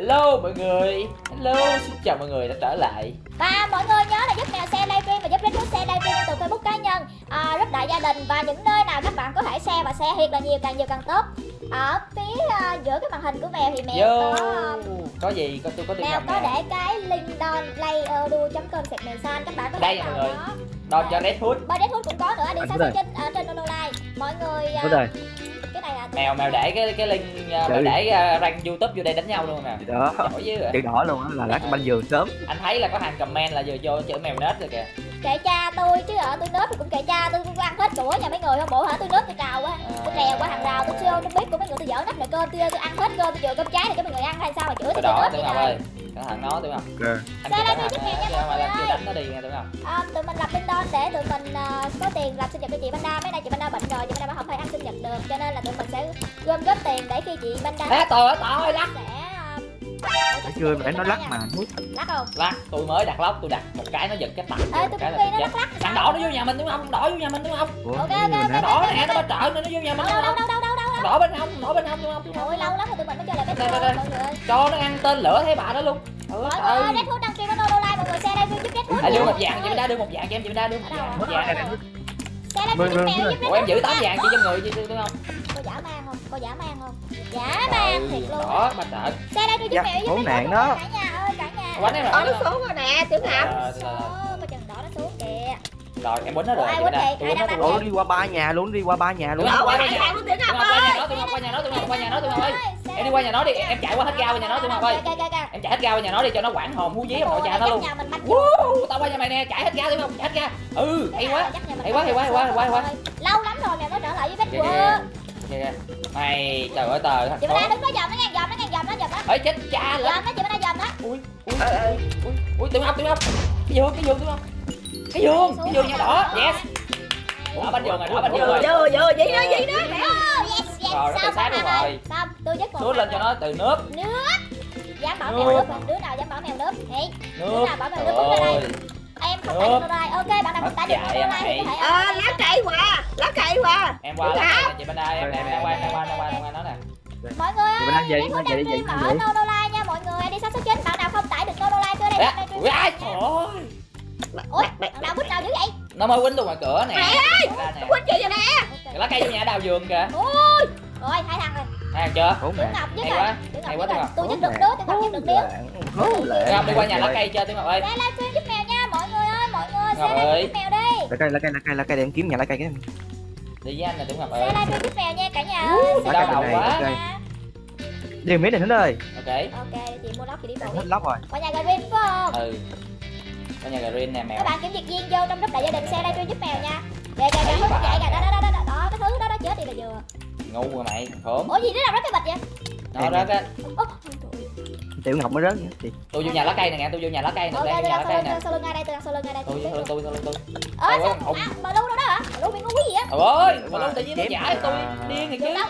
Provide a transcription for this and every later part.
Hello mọi người. Hello, xin chào mọi người đã trở lại. Và mọi người nhớ là giúp Mèo share livestream và giúp Redwood share livestream từ Facebook cá nhân, giúp đại gia đình và những nơi nào các bạn có thể share và share thiệt là nhiều, càng nhiều càng tốt. Ở phía giữa cái màn hình của Mèo thì Mèo có gì? Tôi có Mèo có để cái link donlayer.com/mèo xanh, các bạn có thể vào đó. Don cho Redwood. Bên Redwood cũng có nữa, đi search trên Donolive. Mọi người cái này là Mèo để cái link mèo để rank YouTube vô đây đánh nhau luôn nè. Đó. Chữ đỏ luôn á, là lát banh giường sớm. Anh thấy là có hàng comment là vừa vô chữ mèo nết rồi kìa. Kệ cha tôi chứ tôi nết thì cũng kệ cha tôi ăn hết của nhà mấy người không bộ hả, tôi nết tôi cào quá, tôi lèo qua hàng rào tôi siêu tôi biết của mấy người, tôi dở nắp nồi cơm tôi ăn hết cơm, tôi chừa cơm trái này cho mấy người ăn hay sao mà chửi tôi đó nết Tưởng Ngọc ơi, cái thằng nó Tưởng Ngọc. Sao đây tôi giúp Mèo nha mọi người ơi. Đánh nó đi nghe Tưởng Ngọc. Tụi mình lập tin don để tụi mình có tiền lập sinh nhật cho chị Panda. Mấy nay chị Panda bệnh rồi, chị Panda không thể ăn sinh nhật được, cho nên là tụi mình sẽ gom góp tiền để khi chị Panda Tội lắc. Thấy chưa, mà nó lắc mà. Lắc không? Lắc, tôi mới đặt lóc, tôi đặt một cái nó giật cái tặng. Tôi cũng ghi nó lắc. Thằng đỏ nó vô nhà mình đúng không? Đỏ vô nhà mình đúng không? Ok. Đỏ nè, nó bên trợ nên nó vô nhà mình. Đâu. Đỏ bên hông đúng không? Ôi lâu lắm rồi tụi mình mới chơi lại cái mọi người ơi. Cho nó ăn tên lửa thấy bà đó luôn. Mọi người ơi, Redwood đăng stream ở Donolive, mọi người share livestream giúp Redwood. Đưa một vàng chị Panda, đưa một vàng cho em chị Panda, đưa một vàng. Share livestream giúp Mèo giúp Redwood. Ủa em giữ 8 vàng chị trong người chứ đúng không? Có dã man không? Dã man thiệt luôn. Đó, bà sợ. Share livestream giúp Mèo giúp Redwood. đó. Cả nhà ơi, cả nhà. Quánh em rồi. Nó xuống rồi nè, Tưởng Ngọc. Cái chân đỏ nó xuống kìa. Rồi em quánh nó rồi. Ủa đi qua ba nhà luôn, Qua nhà nó. Em đi qua nhà nó đi, em chạy qua hết cao qua nhà nó Tưởng Ngọc ơi. Em chạy hết cao qua nhà nó đi cho nó quảng hồn hú vía ông nội cha nó luôn. Tao qua nhà mày nè, chạy hết cao Tưởng Ngọc, chạy hết cao. Hay quá. Lâu lắm rồi mày mới trở lại với Redwood. Mày trời ơi tờ. Chị Panda đứng nó dòm nó. Ơi chết cha rồi. Dòm nó, chị Panda dòm nó. Ui Tưởng Ngọc. Cái giường nhà đỏ. Yes. Đỏ bánh giường rồi. Vô vậy đó. Yes. Rồi nó tự sát luôn rồi. Xong, tôi dứt một. Xuống lên cho nó từ nước. Dám bảo mèo nước, đứa nào dám bảo mèo nước? Hey, đứa nào bảo mèo nước đứng ra đây. Em không tải được Donolive. Ok, bạn nào không tải được Donolive có thể lá cây qua. Em qua chị Panda, em qua nó nè. Mọi người ơi, Redwood đang stream ở Donolive nha mọi người. Đi sát số 9, bạn nào không tải được Donolive tôi đây. Ui ai trời ơi. Ôi, thằng nào quýnh nào dữ vậy? Nó mới quýnh tôi ngoài cửa nè. Mẹ ơi, quýnh chị vậy nè. Lá cây vô nhà đào vườn kìa. Ôi, rồi hai thằng rồi. Hai thằng chưa? Tưởng Ngọc dứt rồi. Hay quá Tưởng Ngọc. Tôi dứt được đứa, Tưởng Ngọc dứt được đứa. Ngọc đi qua nhà lá cây chơi Tưởng Ngọc ơi. Để livestream giúp Mèo nha mọi người ơi, share giúp Mèo đi. Lá cây để em kiếm nhà lá cây cái. Đi với anh là Tưởng Ngọc ơi. Share livestream giúp Mèo nha cả nhà ơi. Đau đầu quá. Đi miếng này hết ơi. Ok, chị mua lóc thì đi bộ. Hết lóc rồi. Qua nhà Green phải không? Qua nhà Green nè mèo. Các bạn kiểm duyệt viên vô trong group đại gia đình share livestream giúp Mèo nha. Kìa hướng chạy kìa, đó cái thứ đó chết đi là vừa. Ngu rồi mày, khốn. Ủa gì đứa nào rớt cái bịch vậy? Nó rớt á. Tiểu Ngọc mới rớt vậy. Tôi vô nhà lá cây nè, tôi vô nhà lá cây nè, đây nhà lá cây nè. sau lưng ngay đây, tôi Tôi. mà lưu đâu đó hả? Lưu bị ngu quý gì á? Trời ơi, mà lưu tự nhiên nó giải tôi điên này chứ.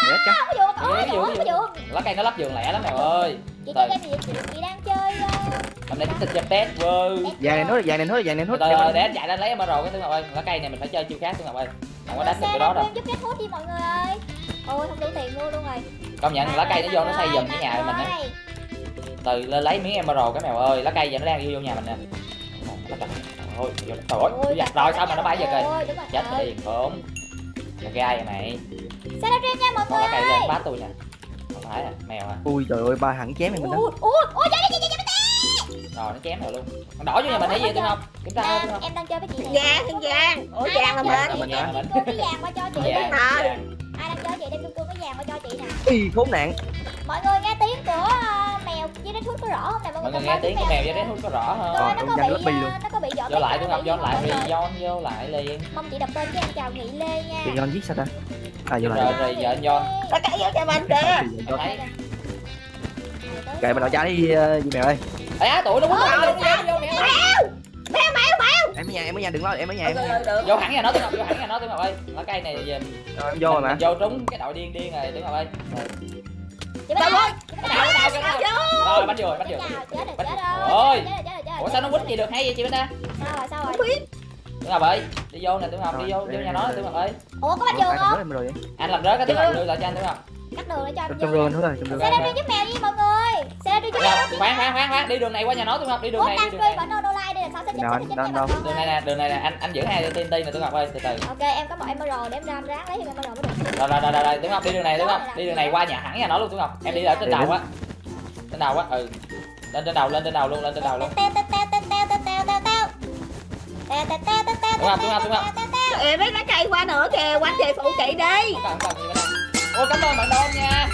Có vụ. Lá cây nó lắp giường lẻ lắm mèo ơi. Chị chơi game gì? Chị đang chơi hôm nay tiếp tục chơi pet vâng. Vàng này nốt. Để anh chạy lên lấy emerald cái Tưởng Ngọc ơi. Lá cây này mình phải chơi chiêu khác Tưởng Ngọc ơi. Không có đánh được cái đó đâu. Giúp Redwood đi mọi người ơi. Ôi không đủ tiền mua luôn rồi. Công nhận lá cây nó vô nó xây dần cái nhà mình á. Từ lên lấy miếng emerald cái mèo ơi, lá cây giờ nó đang vô nhà mình nè. Thôi, trời ơi, rồi sao mà nó bay giờ kìa. Chết đi, khốn. Là gai vậy mày. Xe livestream nha mọi người lá cây ơi. lên bắt tôi nè. Không phải à, mèo à. Ui trời ơi, ba thằng chém mày mình đó. Ui, rồi nó chém rồi luôn. Con đỏ vô nhà mình hay gì Tưởng Ngọc? Kiểm tra Tưởng Ngọc. Em đang chơi với chị này. Vàng. Ủa vàng là mình. Cái vàng qua cho chị. Ai đang chơi chị đem cương cái vàng qua cho chị nè. Ui khốn nạn. Mọi người nghe tiếng của mèo với Redwood có rõ không nè mọi người nghe tiếng của mèo với Redwood có rõ không? Nó có bị dọn vô lại Tưởng Ngọc, vô lại liền. Mong chị đọc tên với em chào Nghị Lê nha. Chị John viết sao ta? Vô lại. Rồi giờ anh John. Lá cây vô cho mình kìa. Kệ mình nội cha đi mèo ơi. Ê tụi nó quýnh vô Mèo. Em ở nhà đừng lo, em ở nhà vô hẳn nhà nó Tưởng Ngọc ơi. Lá cây này giờ em vô rồi mà. Vô trúng cái đội điên rồi Tưởng Ngọc ơi. Chị bắt ơi. Rồi bắt rồi. Ôi. Ủa sao nó quýnh chị được hay vậy chị Benda? Sao rồi? Tưởng Ngọc ơi, đi vô nè Tưởng Ngọc, đi vô nhà nó Tưởng Ngọc ơi. Ủa có bắt giường không? Anh làm rớt cái Tưởng Ngọc đưa lại cho anh Tưởng Ngọc. Cắt đường để cho anh trong rừng thôi, Xe livestream giúp Mèo đi mọi người. Xe livestream Khoan, đi đường này qua nhà nó Tuấn Ngọc, đi đường này, đi đường này. Vẫn Nonolite đây là sao sẽ chết. Đường này nè, anh giữ hai TNT này Tuấn Ngọc ơi, từ từ. Ok, em có một emerald để em ráng lấy thêm emerald mới được. Rồi, Tuấn Ngọc đi đường này, Tuấn Ngọc, đi đường này qua nhà thẳng nhà nó luôn Tuấn Ngọc. Em đi ở trên đầu á. Trên đầu á, ừ. Lên trên đầu luôn. Tuấn Ngọc. Em lấy lá cây qua nữa kìa, quanh về phụ chị đi. Không cần gì bên đây. Ôi cảm ơn bạn Đôn nha.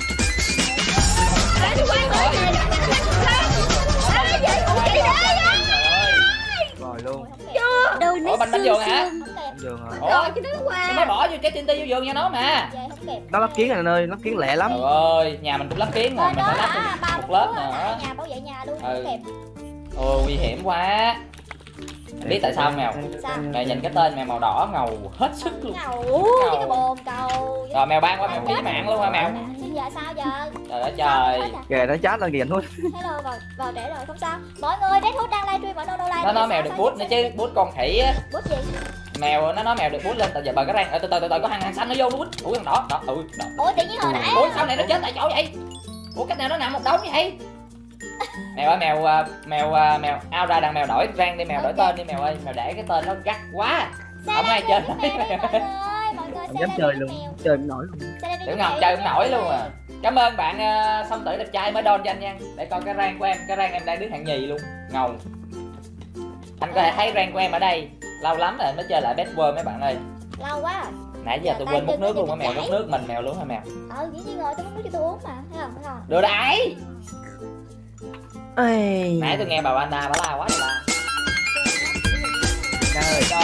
Đi qua nữa kìa. Về phụ chị đi. Rồi luôn. Chưa. Ủa bánh giường hả? Giường rồi. Rồi chứ nó qua. Nó mới bỏ vô trái TNT vô giường nha nó mà. Về không kịp. Nó lắp kiến này nơi, lắp kiến lẹ lắm. Trời ơi, nhà mình cũng lắp kiến rồi, mình phải lắp thêm một lớp nữa. Nhà bảo vệ nhà luôn, không kịp. Ôi nguy hiểm quá. Em biết tại sao mèo? Mèo nhìn cái tên mèo màu đỏ ngầu hết sức luôn. Ngầu, cái bồn cầu. Rồi mèo ban qua mèo chí mạng luôn hả mèo? Giờ sao giờ? Trời ơi trời. Kìa nó chat lên kìa thôi. Hello vào trễ rồi không sao. Mọi người Red Hood đang livestream ở Nonolite. Nó nói mèo được bút nữa chứ, bút con khỉ á. Bút gì? Mèo nó nói mèo được bút lên từ giờ bờ cái răng. Từ từ có hàng xanh nó vô nó bút. Ủa thằng đỏ. Đó. Ủa tự nhiên hồi nãy. Ủa sao này nó chết tại chỗ vậy? Ủa cách nào nó nằm một đống vậy? Mèo ơi mèo ao ra đằng mèo đổi rang đi, mèo đổi tên đi mèo ơi, mèo để cái tên nó gắt quá. Không ai chơi nổi mèo. Không dám chơi luôn, chơi không nổi luôn. Tưởng Ngọc chơi không nổi luôn à. Cảm ơn bạn Song Tử đẹp trai mới don cho anh nha. Để coi cái rank của em, cái rank em đang đứng hạng nhì luôn. Ngầu. Anh có thể thấy rank của em ở đây. Lâu lắm rồi mới chơi lại Best World mấy bạn ơi. Lâu quá rồi. Nãy giờ tôi quên múc nước luôn á mèo, múc nước mình mèo luôn hả mèo? Dĩ nhiên rồi, tôi múc nước cho tôi uống mà, thấy không? Đưa đãi. Ê. Nãy tôi nghe bà Panda bà la quá rồi ba. Trời Con.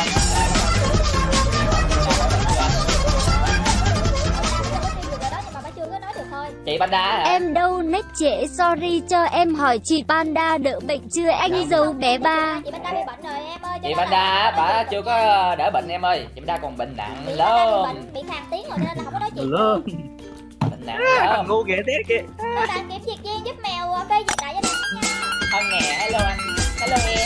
Chị Panda hả? Em đâu nách trễ, sorry cho em hỏi chị Panda đỡ bệnh chưa anh dâu bé ba. Chị Panda bị bệnh rồi em ơi. Chị Panda bà chưa có đỡ bệnh em ơi. Chị Panda còn bệnh nặng lắm. Bị khàn tiếng rồi nên là không có nói chuyện. Bệnh nặng thằng lắm. ngu kìa tiếc kìa. Các bạn kiểm duyệt viên giúp mèo phê duyệt đại gia đình nha. Thân nè, hello anh. Hello em.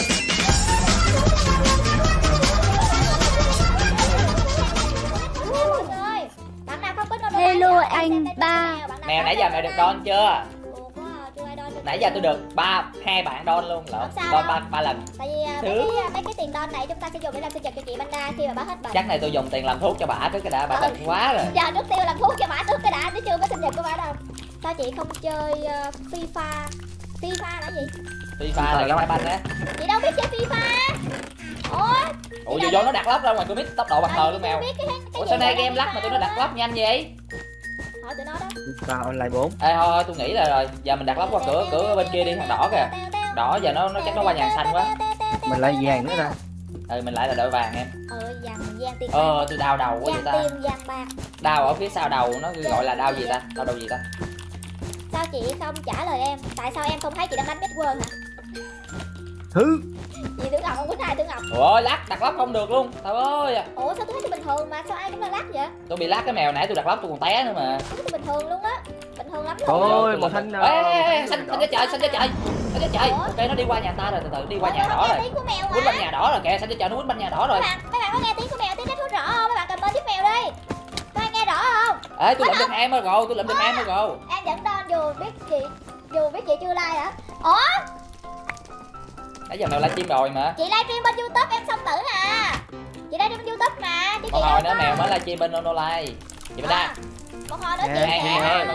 Hello anh ba. Mèo nãy giờ mèo được don chưa? Nãy giờ tôi được hai bạn don luôn lộn. Don ba lần. Tại vì mấy cái tiền don này chúng ta sẽ dùng để làm sinh nhật cho chị Panda khi mà bà hết bệnh. Chắc này tôi dùng tiền làm thuốc cho bả trước cái đã, bả bệnh quá rồi. Giờ nước tiêu làm thuốc cho bả trước cái đã, chứ chưa có sinh nhật của bả đâu. Sao chị không chơi FIFA? FIFA là gì? FIFA là cái banh á. Chị đâu biết chơi FIFA. Ủa vô nó đặt lóc ra ngoài, tôi biết tốc độ bằng thời luôn mèo. Ủa sao nay game lắc mà tụi nó đặt lóc nhanh vậy? Hỏi tụi nó đó. Vào online 4. Ê thôi tôi nghĩ là rồi, giờ mình đặt lóc qua cửa bên kia đi, thằng đỏ kìa. Đỏ giờ nó chắc nó qua nhà xanh quá. Mình lại vàng nữa ra. Mình lại là đội vàng em. Vàng tiền. Tôi đau đầu quá vậy ta. Vàng tiền, vàng bạc. Đau ở phía sau đầu nó gọi là đau gì ta? Đau đầu gì ta? Sao chị không trả lời em? Tại sao em không thấy chị đang đánh Best World hả? Hứ. Chị Tử Ngọc không có ai Tử Ngọc. Ôi lắc đặt lóc không được luôn. Trời ơi. Ủa sao tôi thấy tôi bình thường mà sao ai cũng đang lắc vậy? Tôi bị lắc cái mèo nãy tôi đặt lóc tôi còn té nữa mà. Tôi bình thường luôn á. Bình thường lắm luôn. Ôi một thanh. Ê xanh cho trời, xanh cho trời. Xanh cho trời. Ok nó đi qua nhà ta rồi, từ từ đi qua nhà đỏ rồi. Quýnh bên nhà đỏ rồi kìa, xanh cho trời nó quýnh bên nhà đỏ rồi. Mấy bạn có nghe tiếng của mèo, tiếng Red rõ không? Mấy bạn comment giúp mèo đi. Các bạn nghe rõ không? Ê tôi lượm được em rồi, tôi lượm được em rồi. Em vẫn don dù biết chị chưa like hả? Ủa? Nãy giờ mèo livestream rồi mà. Chị livestream bên YouTube em Song Tử à. Chị livestream bên YouTube mà. Chứ một hồi nữa mèo mới livestream bên Nonolite. Chị Panda. Một hồi nữa chị sẽ. Em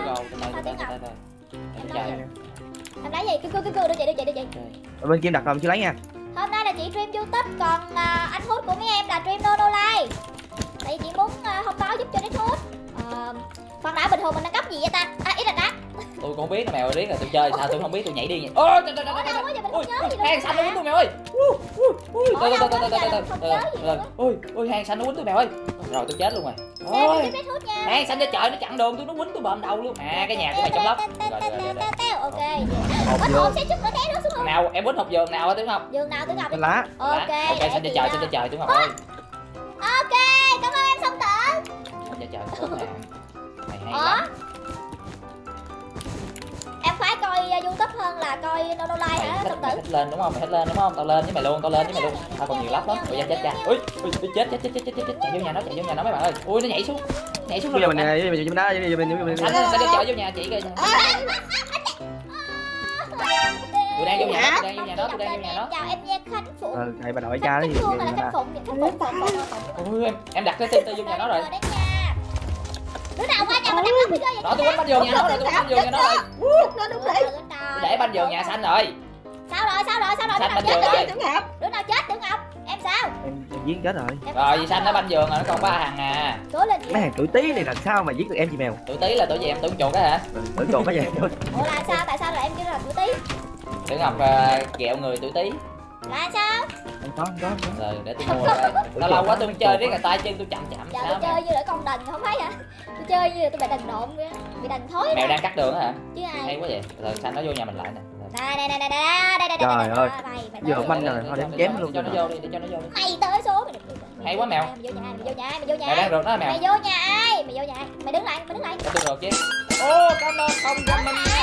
lấy gì? Cứ đưa chị. Ở bên kia đặt rồi chứ lấy nha. Hôm nay là chị stream YouTube, còn anh Hút của mấy em là stream Nonolite. Tại vì chị muốn thông báo giúp cho Red Hood. Còn đã bình thường mình đang cấp gì vậy ta? Ý là đá. Tôi cũng biết là mèo riết là tôi chơi sao tôi không biết tôi nhảy đi vậy. Ôi trời. Hang xanh nó quýnh tôi mèo ơi. Ôi hang xanh nó quýnh tôi mèo ơi. Rồi tôi chết luôn rồi. Ôi. Hang xanh cho trời nó chặn đường tôi, nó quýnh tôi bầm đầu luôn. À cái nhà của mày trong lóc. Rồi. Ok. Quýnh hộp sẽ chút nữa té nó xuống không? Nào em quýnh hộp giường nào á Tướng Ngọc? Giường nào Tướng Ngọc? Lá. Ok. Ok xanh cho trời Tướng Ngọc ơi. Ok, cảm ơn em Song Tử. Xanh cho trời tốt nè. Mày hay lắm. Em khoái coi YouTube hơn là coi Nonolite hả Song Tử? Mày thích lên đúng không? Mày thích lên đúng không? Tao lên với mày luôn, tao còn nhiều lắm lắm. Ui chết cha. Ui chết. Chạy vô nhà nó mấy bạn ơi. Ui nó nhảy xuống. Bây giờ mình Anh sẽ đi chợ vô nhà chị kìa. Tôi đang vô nhà nó, tôi đang vô nhà nó, tôi đang vô nhà nó. Chào em nha Khánh Phụng. Thầy bà nội cha đấy. Khánh Phương là Khánh Phụng, Khánh Phụng. Ôi em đặt cái tên tôi vô nhà nó rồi. Đứa nào qua nhà mình đặt lắm bây giờ. Đó tôi quánh banh giường nhà nó rồi, tôi quánh banh giường nhà nó rồi. Nó đúng đấy. Tôi để banh giường nhà xanh rồi. Sao rồi? Xanh banh giường rồi. Đứa nào chết Tiểu Ngọc? Em sao? Em giết chết rồi. Rồi vì xanh nó banh giường rồi, nó còn 3 thằng à. Cố lên chị. Mấy thằng tuổi tí này làm sao mà giết được em chị mèo? Tuổi tí là tuổi gì em, tuổi chuột á hả? Tuổi trộn cái gì? Ủa là sao? Tại sao là em kêu là tuổi Tí? Tiểu Ngọc kẹo người tuổi tí. Là sao? Không có. Rồi để tôi mua đây. Lâu lâu quá tôi chơi riết là tay chân tôi chậm Giờ sao tôi chơi như là con đần không thấy hả? Tôi chơi như là tôi bị đần độn vậy, bị đần thối. Mèo đang cắt đường á hả? Chứ ai? Hay quá vậy. Rồi xanh nó vô nhà mình lại nè. Đây. Trời ơi. Mày Giờ banh rồi, thôi đem chém luôn. Cho nó vô đi, để cho nó vô đi. Mày tới số mày. Hay quá mèo. Mày vô nhà ai? Mày vô nhà Mèo đang rượt đó mèo. Mày vô nhà ai? Mày vô nhà ai? Mày đứng lại. Để tôi rượt chứ. Ô, cảm ơn không cho mình nha.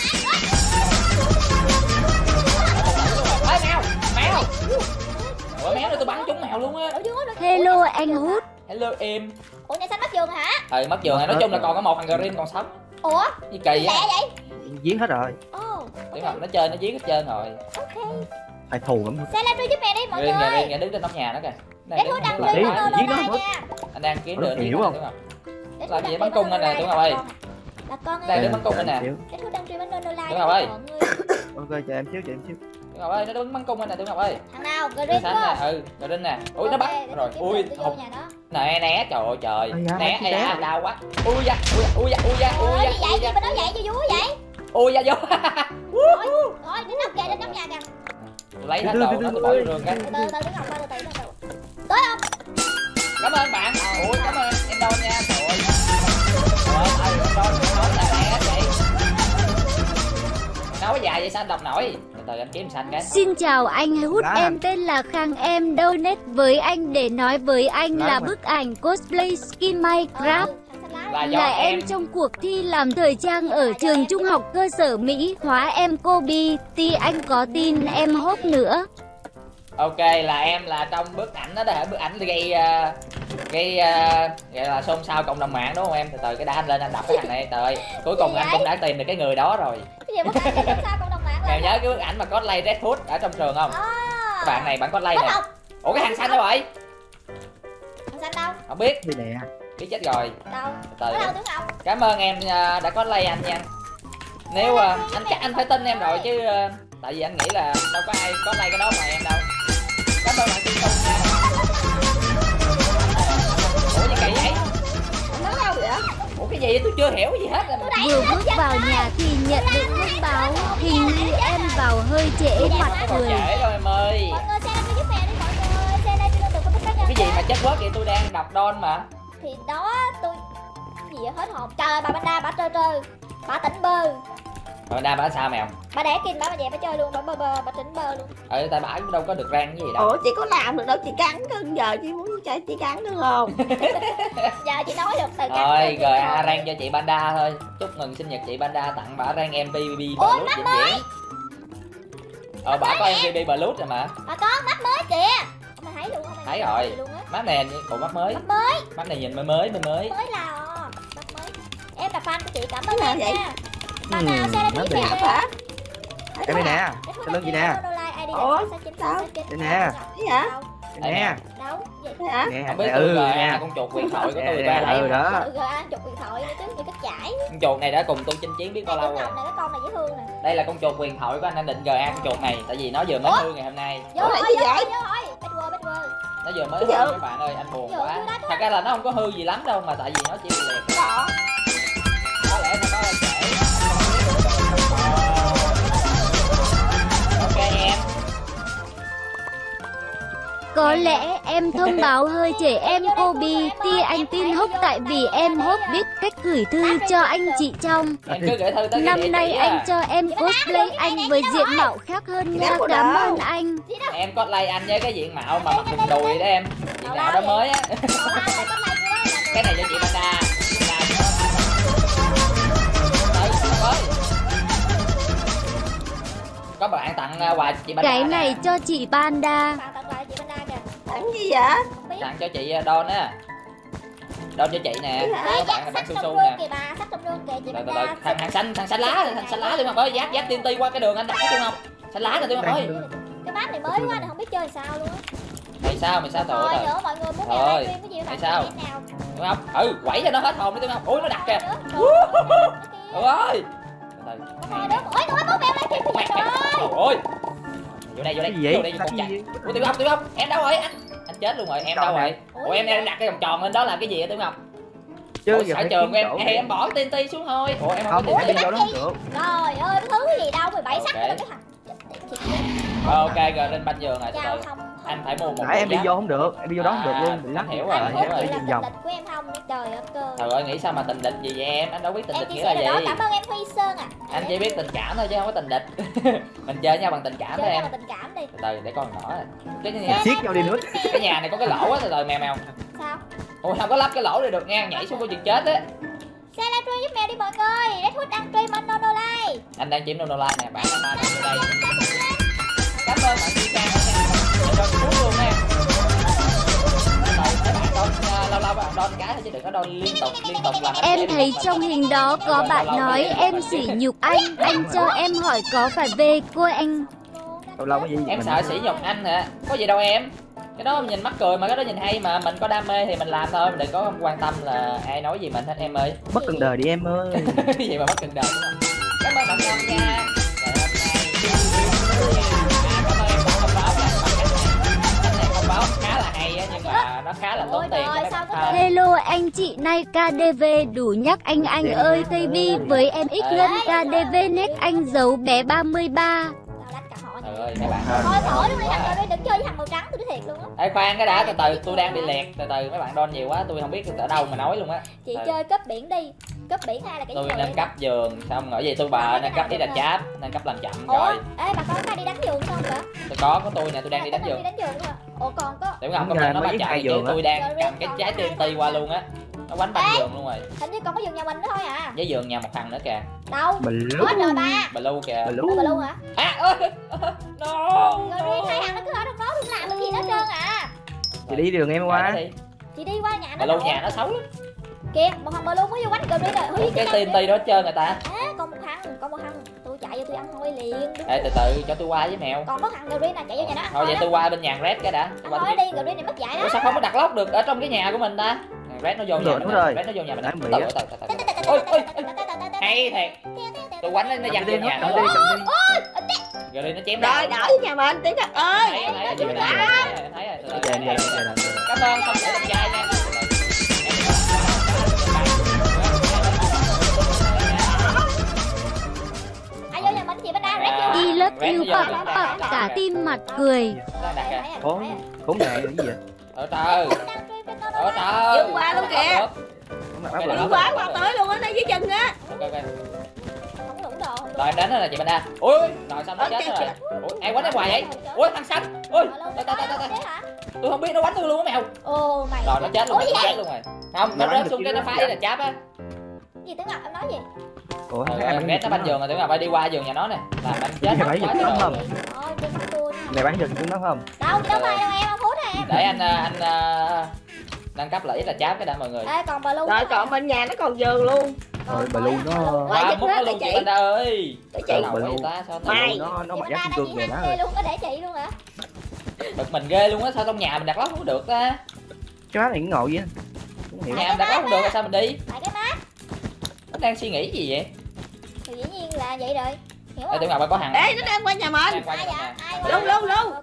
Ê mèo. Ủa méo này tôi bắn trúng mèo luôn á. Hello anh Hút. Hello em. Ủa nhà xanh mất giường hả? Mất giường này, nói chung là còn có một thằng green còn sống. Ủa? Gì kỳ Lẹ á. vậy? Giết hết rồi. Ồ. Tiếng Ngọc nó chơi nó giết hết trơn rồi. Ok. Phải thù lắm. Xe lên giúp mẹ đi mọi người. Green đứng trên nóc nhà nó kìa. Để thôi đăng Giết lên nó, giết nó. nha. Anh đang kiếm đường Hiểu không? Làm gì bắn cung anh nè, Tuấn Ngọc ơi. Là con Đây ơi. đứng bắn cung anh nè. Để thôi đăng stream bắn online. Tuấn Ngọc ơi. Ok chờ em xíu. Tuấn Ngọc ơi, nó đứng bắn cung anh nè Tuấn Ngọc ơi. Thằng nào? Green Xanh không? nè, Green nè. Ui nó bắn rồi. Ui hụt. Né trời ơi trời. Né đau quá. Ui da. Ủa gì vậy? Gì mà nói vậy cho vui vậy? Ui da vô. Thôi đến nóc kìa, đến nóc nhà kìa. Lấy hết đồ nó tôi bỏ vô rừng cái. Từ từ Tuấn Ngọc qua từ từ. Tới không? Cảm ơn bạn. Ui cảm ơn em Đôn nha. Trời ơi. Trời ơi, Đôn nói là lẹ vậy. Nói dài vậy sao anh đọc nổi? Từ từ anh kiếm xanh cái. Xin chào anh Hút, em tên là Khang, em donate với anh để nói với anh là bức ảnh cosplay skin Minecraft là em trong cuộc thi làm thời trang ở trường trung học cơ sở Mỹ Hóa, em Kobe, ti anh có tin em hốt nữa. Ok là em là trong bức ảnh đó hả? Bức ảnh gây là xôn xao cộng đồng mạng đúng không em? Từ từ cái đã anh lên anh đọc cái thằng này trời. Cuối cùng anh cũng đã tìm được cái người đó rồi. Cái gì bức ảnh xôn xao cộng đồng mạng? Mèo nhớ cái bức ảnh mà cosplay Red Hood ở trong trường không? Cái bạn này bạn cosplay nè. Ủa cái hàng xanh đâu rồi? Hàng xanh đâu? Không biết. Đi nè. Biết chết rồi. Đâu? Từ Ở đâu Tuấn Ngọc? cảm ơn em đã cosplay anh nha. Nếu anh chắc anh phải tin em rồi chứ tại vì anh nghĩ là đâu có ai cosplay cái đó mà em đâu. Cảm ơn bạn Tiên Tùng nha. Ủa gì kỳ vậy? Nó đâu vậy? Ủa cái gì tôi chưa hiểu gì hết rồi. Vừa bước vào nhà thì nhận được thông báo hình như em vào hơi trễ mặt Còn cười. trễ rồi em ơi. Mọi người xe lên giúp mẹ đi mọi người. Xe lên cho tôi có cá nhân. Cái gì mà chết quớt vậy, tôi đang đọc Don mà. Thì đó tôi gì vậy hết hồn. Trời ơi bà Panda bà trơ. Bà tỉnh bơ. Rồi đa bà sao mèo? Bà đẻ kinh bà về bà chơi luôn, bà tỉnh bơ luôn. Tại bà đâu có được rang cái gì đâu. Ủa chị có làm được đâu, chị cắn cưng giờ chị muốn chơi chị cắn được không? Giờ chị nói được từ Thôi GA rang cho chị Panda thôi. Chúc mừng sinh nhật chị Panda, tặng bà rang MVP Blood vĩnh viễn. Bà có MVP Blood rồi mà. Bà con mắt mới kìa. Mày thấy luôn không? Thấy rồi. Mắt này còn mắt mới. Mắt này nhìn mới. Mới là mắt mới. Em là fan của chị, cảm ơn em nha. Bà nào xe lên giúp mẹ hả? Em đây nè. Cái lưng chị nè. Ủa? Sao? Đây nè. Cái hả? Nè. Đâu? Hả? Nè. Không biết tôi GA con chuột huyền thoại của tôi ba lấy. Đó. GA chuột huyền thoại nữa chứ, như cái chải. Con chuột này đã cùng tôi chinh chiến biết bao lâu rồi. Cái con này dễ thương nè. Đây là con chuột huyền thoại của anh định GA con chuột này tại vì nó vừa mới hư ngày hôm nay. Vô rồi. Bad word. Nó vừa mới hư các bạn ơi, anh buồn quá. Thật ra là nó không có hư gì lắm đâu mà tại vì nó chỉ bị liệt. Có lẽ nó có trễ. Ok em. Có lẽ em thông báo hơi trễ em Kobe, ti anh tin hốc tại vì em hốt biết cách gửi thư cho anh chị trong. Em cứ gửi thư tới Năm nay anh cho em cosplay anh với diện mạo khác hơn nha, cảm ơn anh. Em cosplay anh với cái diện mạo mà mặc quần đùi đó em. Diện mạo đó mới á. Cái này cho chị Panda. Có bạn tặng quà chị Panda. Cái này cho chị Panda. Tặng gì vậy? Tặng cho chị Don á. Don cho chị nè. Có bạn là bạn su su nè. Hàng xanh lá, Tuấn Ngọc ơi, dắt tiên ti qua cái đường anh đặt cái Tuấn Ngọc. Xanh lá nè Tiểu Ngọc ơi. Cái map này mới quá này không biết chơi sao luôn á. Mày sao trời Thôi ơi. nữa mọi người muốn Thôi, mèo livestream cái gì mày phải sao? nào. Tiểu Ngọc, quẩy cho nó hết hồn đi Tiểu Ngọc. Ui nó đặt kìa. Trời ơi. Từ Thôi nữa, ôi nó muốn mèo livestream cái gì trời. ôi. Vô đây Cái gì vậy? vô đây một chạy. Ủa Tiểu Ngọc, em đâu rồi anh chết luôn rồi, em đâu rồi? Ủa em đang đặt cái vòng tròn lên đó làm cái gì vậy Tiểu Ngọc? Chứ sở trường của em bỏ TNT xuống thôi. Ủa em không có không TNT. đi vô đó không được. Trời ơi, cái thứ gì đâu 17 sắc cái thằng. Ok rồi lên banh giường rồi từ Chào từ. không. Anh phải mua một Nãy em đi vô không được, em đi vô đó không được luôn, bị lắc. Anh hiểu rồi, Anh hiểu hút rồi. vậy là Vòng. tình địch của em không? Trời ơi cơ. Trời ơi nghĩ sao mà tình địch gì vậy em? Anh đâu biết tình Em địch chia nghĩa sẻ là điều đó, gì. cảm ơn em Huy Sơn ạ. Anh chỉ biết tình cảm thôi chứ không có tình địch. Mình chơi nhau bằng tình cảm thôi Chơi em. bằng tình cảm đi. Từ từ để con nhỏ này. Siết nhau đi nữa. Cái nhà này có cái lỗ á, từ từ mèo. Sao? Ôi không có lắp cái lỗ này được nha, nhảy xuống có chuyện chết á. Xe livestream giúp mèo đi mọi người. Red Hood đăng stream anh Nono Live. Anh đang chiếm Nonolai nè, bạn anh đang ở đây. Cảm ơn bạn Duy Trang đã cuốn luôn nha. Lâu lâu bạn đòn cái thôi chứ đừng có đòn liên tục làm. Em thấy trong hình đó có bạn nói em sỉ nhục anh cho em hỏi có phải về cô anh. Lâu lâu cái gì Em mình- sợ sỉ nhục anh hả? Có gì đâu em. Cái đó nhìn mắc cười mà cái đó nhìn hay mà, mình có đam mê thì mình làm thôi, mình đừng có quan tâm là ai nói gì mình hết em ơi. Bất cần đời đi em ơi. Cái gì mà mất cần đời đúng không? Cảm ơn bạn Ngân nha. Cảm ơn em đã thông báo nha. Cách này thông báo khá là hay á, nhưng mà nó khá là tốn tiền cho mấy bạn thơ. Hello anh chị nay KDV đủ nhắc anh ơi KB với em X Ngân KDV net anh giấu bé 33. Tao đánh cả họ Trời nha. ơi mấy bạn. Thôi khỏi luôn đi thằng rồi đừng chơi với thằng màu trắng tôi nói thiệt luôn á. Ê khoan cái đã, từ từ tôi đang bị liệt, từ từ mấy bạn đon nhiều quá tôi không biết ở đâu mà nói luôn á. Chị chơi cấp biển đi. Cấp biển hay là cái gì Tôi nâng cấp giường xong rồi gì tôi bà nâng cấp ý là cháp, nâng cấp làm chậm Ủa? rồi. Ê bà con có đi đánh giường không vậy? Tôi có tôi nè, tôi đang đi đánh giường. Đi đánh giường đúng không? Ủa còn có Tiểu Ngọc công Đúng nhận nó rồi, mà mới chậm hai chứ giường á. tôi đang cầm cái trái TNT qua luôn á. Nó quánh banh giường luôn rồi. hình như còn có giường nhà mình nữa thôi à. Với giường nhà một thằng nữa kìa. Đâu? Mình lúc Hết rồi ba. Blue kìa. mình lúc Bà luôn hả? À ơi. No. Rồi riêng hai thằng nó cứ ở trong đó không làm được gì nữa trơn à. chị đi đường em qua. Chị đi qua nhà nó. Blue nhà nó xấu lắm. Kìa, một thằng Blue mới vô quánh rồi rồi. Húi Cái TNT đó chơi người ta. À, còn một thằng, tôi chạy vô tôi ăn thôi liền. Đúng Ê từ từ cho tôi qua với mèo. còn có thằng Green là chạy vô nhà nó ăn Thôi vậy đó. tôi qua bên nhà Red cái đã. Tôi qua Thôi tôi đi, Green này mất dạy đó. Ủa sao không có đặt lóc được ở trong cái nhà của mình ta? Red nó vô nhà Được mình. rồi. Red nó vô nhà mình. Đã Từ bị từ á. từ từ. Ôi ôi. Hay thiệt. Tôi quánh nó dằn vô nhà nó luôn. Rồi nó chém Rồi đỡ với nhà mình tí đất ơi. Em thấy rồi. Cảm ơn không thể đẹp trai nha. Ai vô nhà mình chị bên đây Red vô. I love you cả tim mặt cười. Khốn nạn là cái gì vậy? Ở trời. Ở trời. Vượt qua luôn kìa. Không mặc áo Cái lửa. Quá qua tới luôn á, nó dưới chân á. Không đủ đồ. Rồi em đánh nó là chị bên đây. Ui, rồi xong nó chết rồi. Ui, ai quánh nó hoài vậy? Ui, thằng xanh. Ui, tôi không biết nó quánh tôi luôn á mèo. Ồ mày. Rồi nó chết luôn, Ủa gì nó vậy? chết luôn rồi. Không, nó rớt xuống cái nó phá là cháp á. Gì Tướng Ngọc em nói gì? Ủa Em ghét nó banh giường rồi, tưởng là phải đi qua giường nhà nó nè. Làm anh chết Phải quá giật trời. nó không? Thôi đừng có tôi. Mày bán giật chúng nó không? Đâu chị đâu phải đâu em không hút em. Để anh nâng cấp lại ít là cháp cái đã mọi người. Ê còn bà Lu. Rồi còn bên nhà nó còn giường luôn. Rồi bà Lu nó Quá Qua giật múc hết nó rồi luôn chị chị. bên đây ơi. Để chị. Trời ơi, Blue. ta sao bà tao Lu nó Chị mặc bên giáp đây kim chị cương về nó HT rồi. luôn có để chị luôn hả? bực mình ghê luôn á, sao trong nhà mình đặt lót không được ta? Cái má này cũng ngồi vậy. Không hiểu. Nhà mình đặt lót không được là sao mình đi? Tại cái mát. Nó đang suy nghĩ gì vậy? Thì dĩ nhiên là vậy rồi. Hiểu Ê, không? tưởng nào có hàng. Ê, nó đang qua nhà mình. Đang qua Ai nhà vậy? mình nè. Ai Lu, lu, lu. Ok.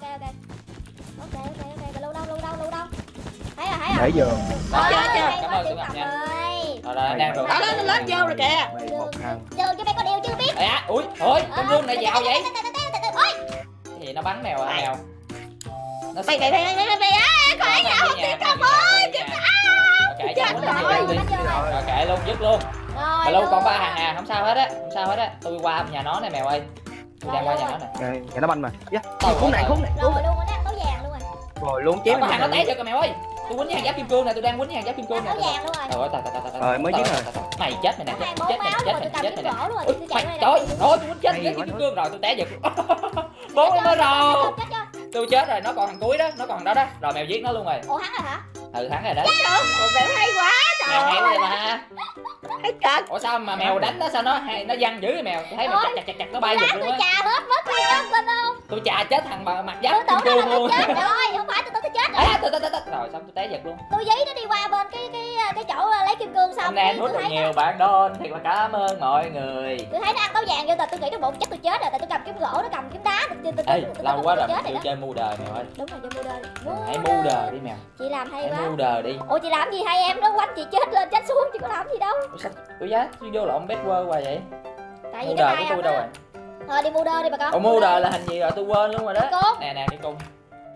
Bà Lu đâu? Thấy rồi. Để giường. Đó, Ôi, chưa? hay Cảm quá, ơn Tướng Ngọc Ngọc nha. ơi. Rồi rồi, đang rồi. Đó, nó lết vô rồi kìa. Mày một thằng. Đường cho mày có điều chưa biết. Ê á, ui, thôi, con run này dạo vậy. Ôi, Cái gì nó bắn mèo à mèo? Nó Mày á, có ai nào không tiếp không ơi. Kệ Chết cho nó rồi. đi. Rồi kệ luôn, dứt luôn. rồi. Mà lâu còn 3 hàng à, không sao hết á, không sao hết á. Tôi qua nhà nó nè mèo ơi. Tôi đang qua nhà nó nè. Rồi, nhà nó banh mà. Dạ. Tao Khốn nạn. Rồi luôn rồi nè, tấu vàng luôn rồi. Rồi luôn chém Có hàng nó té chưa kìa mèo ơi. Tôi quýnh hàng giáp kim cương nè, tôi đang quýnh hàng giáp kim cương nè. Tấu vàng luôn rồi. Trời Rồi, mới dứt rồi. Mày chết mày nè, Hai chết bốn mày máu nè, rồi, tôi cầm chết kiếm mày nè. gỗ luôn rồi. Ui, Tôi mày chạy trời, đây. tôi quýnh chết Hay giáp quá kim thôi. cương rồi, tôi té giật. 4 mới rồi. Chết chưa? Tôi chết rồi, nó còn thằng cuối đó, nó còn đó đó. Rồi mèo giết nó luôn rồi. Ủa hắn rồi hả? Ừ thắng rồi đó. Ủa, mèo hay quá. Mèo Trời hay ơi. vậy mà. Hay cực. Ủa sao mà mèo đánh nó sao nó hay nó văng dữ vậy mèo? Tôi thấy mèo chặt nó bay Lá giật luôn tôi á. chà hết mất luôn đó Vinh tôi chà chết thằng mặt giáp Tôi tưởng cương là luôn. tôi chết rồi, không phải tôi chết rồi. Rồi xong tôi té giật luôn. Tôi giấy nó đi qua bên cái chỗ lấy kim cương xong. Hôm nay anh hút được nhiều bạn đôn, thiệt là cảm ơn mọi người. Tôi thấy nó ăn táo vàng vô tôi nghĩ nó bụng chắc tôi chết rồi, tại tôi cầm kiếm gỗ, nó cầm kiếm đá, Ê, lâu quá rồi chết tôi chơi mu đời mèo ơi. Đúng rồi, chơi mu đời. Hãy mu đời đi mèo. Chị làm hay Hãy quá. mu đời đi. Ủa chị làm gì hay em, nó quánh chị chết lên chết xuống chị có làm gì đâu. Ủa giá vô lộn bét quơ qua vậy. Tại Mu vì đời cái của tôi đâu rồi? Thôi đi mu đời đi bà con. Ủa mu đời là hình gì rồi tôi quên luôn rồi đó. Cung. Nè đi cung.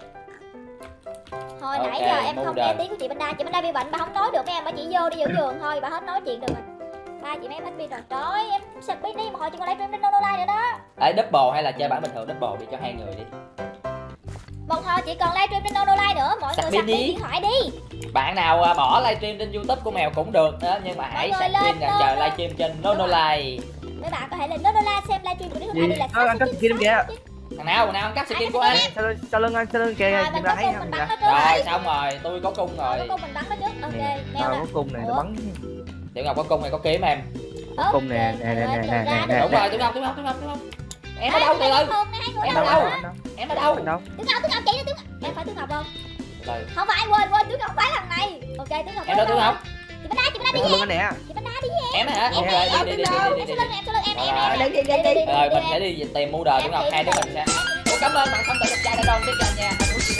Thôi Ok, nãy giờ em mu không đời. nghe tiếng của chị Bánh Đa. Chị Bánh Đa bị bệnh bà không nói được, em bà chỉ vô đi dưỡng giường thôi, bà hết nói chuyện được rồi. Ba chị mấy hết pin rồi. Trời ơi, em sạch pin đi, một hồi chị còn livestream trên Nonolive nữa đó. Ê double hay là chơi bản bình thường double đi cho hai người đi. Một hồi chị còn livestream trên Nonolive nữa, mọi Sạc người pin sạc đi. pin điện thoại đi. Bạn nào bỏ livestream trên YouTube của mèo cũng được đó, nhưng mà hãy Mọi sạc người pin lên chờ livestream trên Nonolive. Mấy bạn có thể lên Nonolive xem livestream của Đức Gì? Hùng là Ăn cắp skin kìa. Thằng nào ăn cắp skin của anh. Sau lưng anh, sau lưng kìa, Rồi nhìn mình ra có thấy cung không? mình Nhìn bắn ra. nó trước. Rồi xong rồi, tôi có cung rồi. Có cung mình bắn nó trước. Ok, Nè, mèo tao nè. có cung này, Ủa? nó bắn. Tiểu Ngọc có cung hay có kiếm em? Cung nè, nè. Đúng rồi, Tiểu Ngọc. Em ở đâu từ từ? Em ở đâu? Em ở đâu? Anh đâu? Tướng Ngọc chị Tướng Ngọc. Em phải Tướng Ngọc không? Từ. Không phải, quên Tướng Ngọc phải thằng này. Ok, Tướng Ngọc. Em đâu Tiểu Ngọc? Chị Bánh Đa đi Sau về. lưng anh nè. Chị Bánh Đa đi về. Em hả? Em Ok, đi. em sau lưng em. Rồi mình sẽ đi tìm mua đời Tiểu Ngọc, hai đứa mình sẽ. Ủa, cảm ơn bạn không tự đẹp trai đã đón tiếp cho anh nha.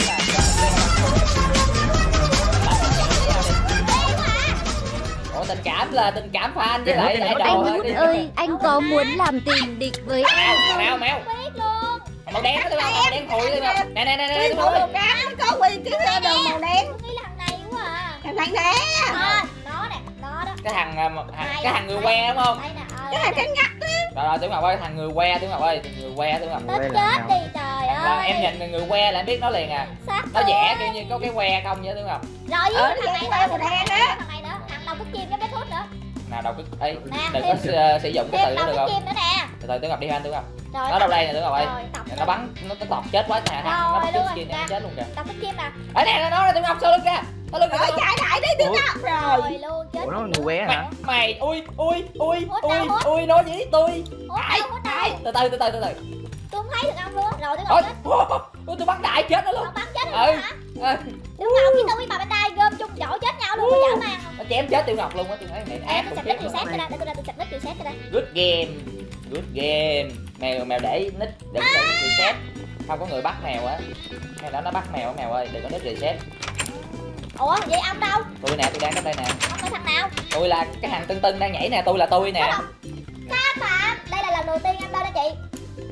Ủa tình cảm là tình cảm fan với lại idol Anh thôi. Hút ơi, anh có muốn làm tình địch với Mèo. Biết luôn. Màu đen đó Tiểu Ngọc, màu đen thùi Tiểu Ngọc. Nè Cái Tiểu bộ Ngọc. đồ cá nó có quy cái đồ màu đen. Tôi nghĩ là thằng này quá à. Thằng này nè. Nó nè, nó đó. Cái thằng người que đúng không? Đây nè. Cái thằng cánh ngắt. Rồi Tiểu Ngọc ơi, thằng người que Tiểu Ngọc ơi, người que Tiểu Ngọc. Nó chết đi trời Là ơi. em nhìn người que là em biết nó liền à. Sát Nó tôi. vẽ kiểu như có cái que không vậy Tiểu Ngọc. Rồi với thằng này cái màu đen á. Thằng này nữa, thằng đầu cút chim giống bé thút nữa. Nào đâu cứ ấy Nè, đừng có sử dụng cái từ Thêm đó đầu được cút không? chim nữa nè. Từ từ Tiểu Ngọc đi anh Tiểu Ngọc. Rồi. Nó đâu đây nè Tiểu Ngọc ơi. Rồi, tập Nó bắn nó tọt chết quá nè, nó Rồi, bắt đúng chút rồi, skin này nè. nó chết luôn kìa. Đầu cút chim nè. Ở nè nó Tiểu Ngọc sau lưng kìa. Sau lưng kìa. Rồi chạy lại đi Tướng Ngọc rồi. Rồi luôn chết. Ủa nó người que hả? Mày ui Hút. nói gì tôi. Hút đâu. Từ từ. Tôi không thấy được ông luôn. Rồi Tướng Ngọc chết. Ôi tôi bắn đại chết nó luôn. Ông bắn chết Ừ. rồi hả? Tướng Ngọc với tôi với bà Bánh Đa gom chung chỗ chết nhau luôn, có dã man không? Nó chém chết Tiểu Ngọc luôn á, tôi thấy này ác Tôi khủng sạch khiếp nick luôn. reset cái đây, để tôi sạch nick reset cái đây. Good game. Mèo để nick đừng có nick reset. Không có người bắt mèo á. Hay đó nó bắt mèo ơi, đừng có nick reset. Ủa vậy ông đâu? Tôi nè, tôi đang ở đây nè. Ông là thằng nào? Tôi là cái thằng Tưng đang nhảy nè, tôi là tôi nè. Các bạn, đây là lần đầu tiên em lên đó chị.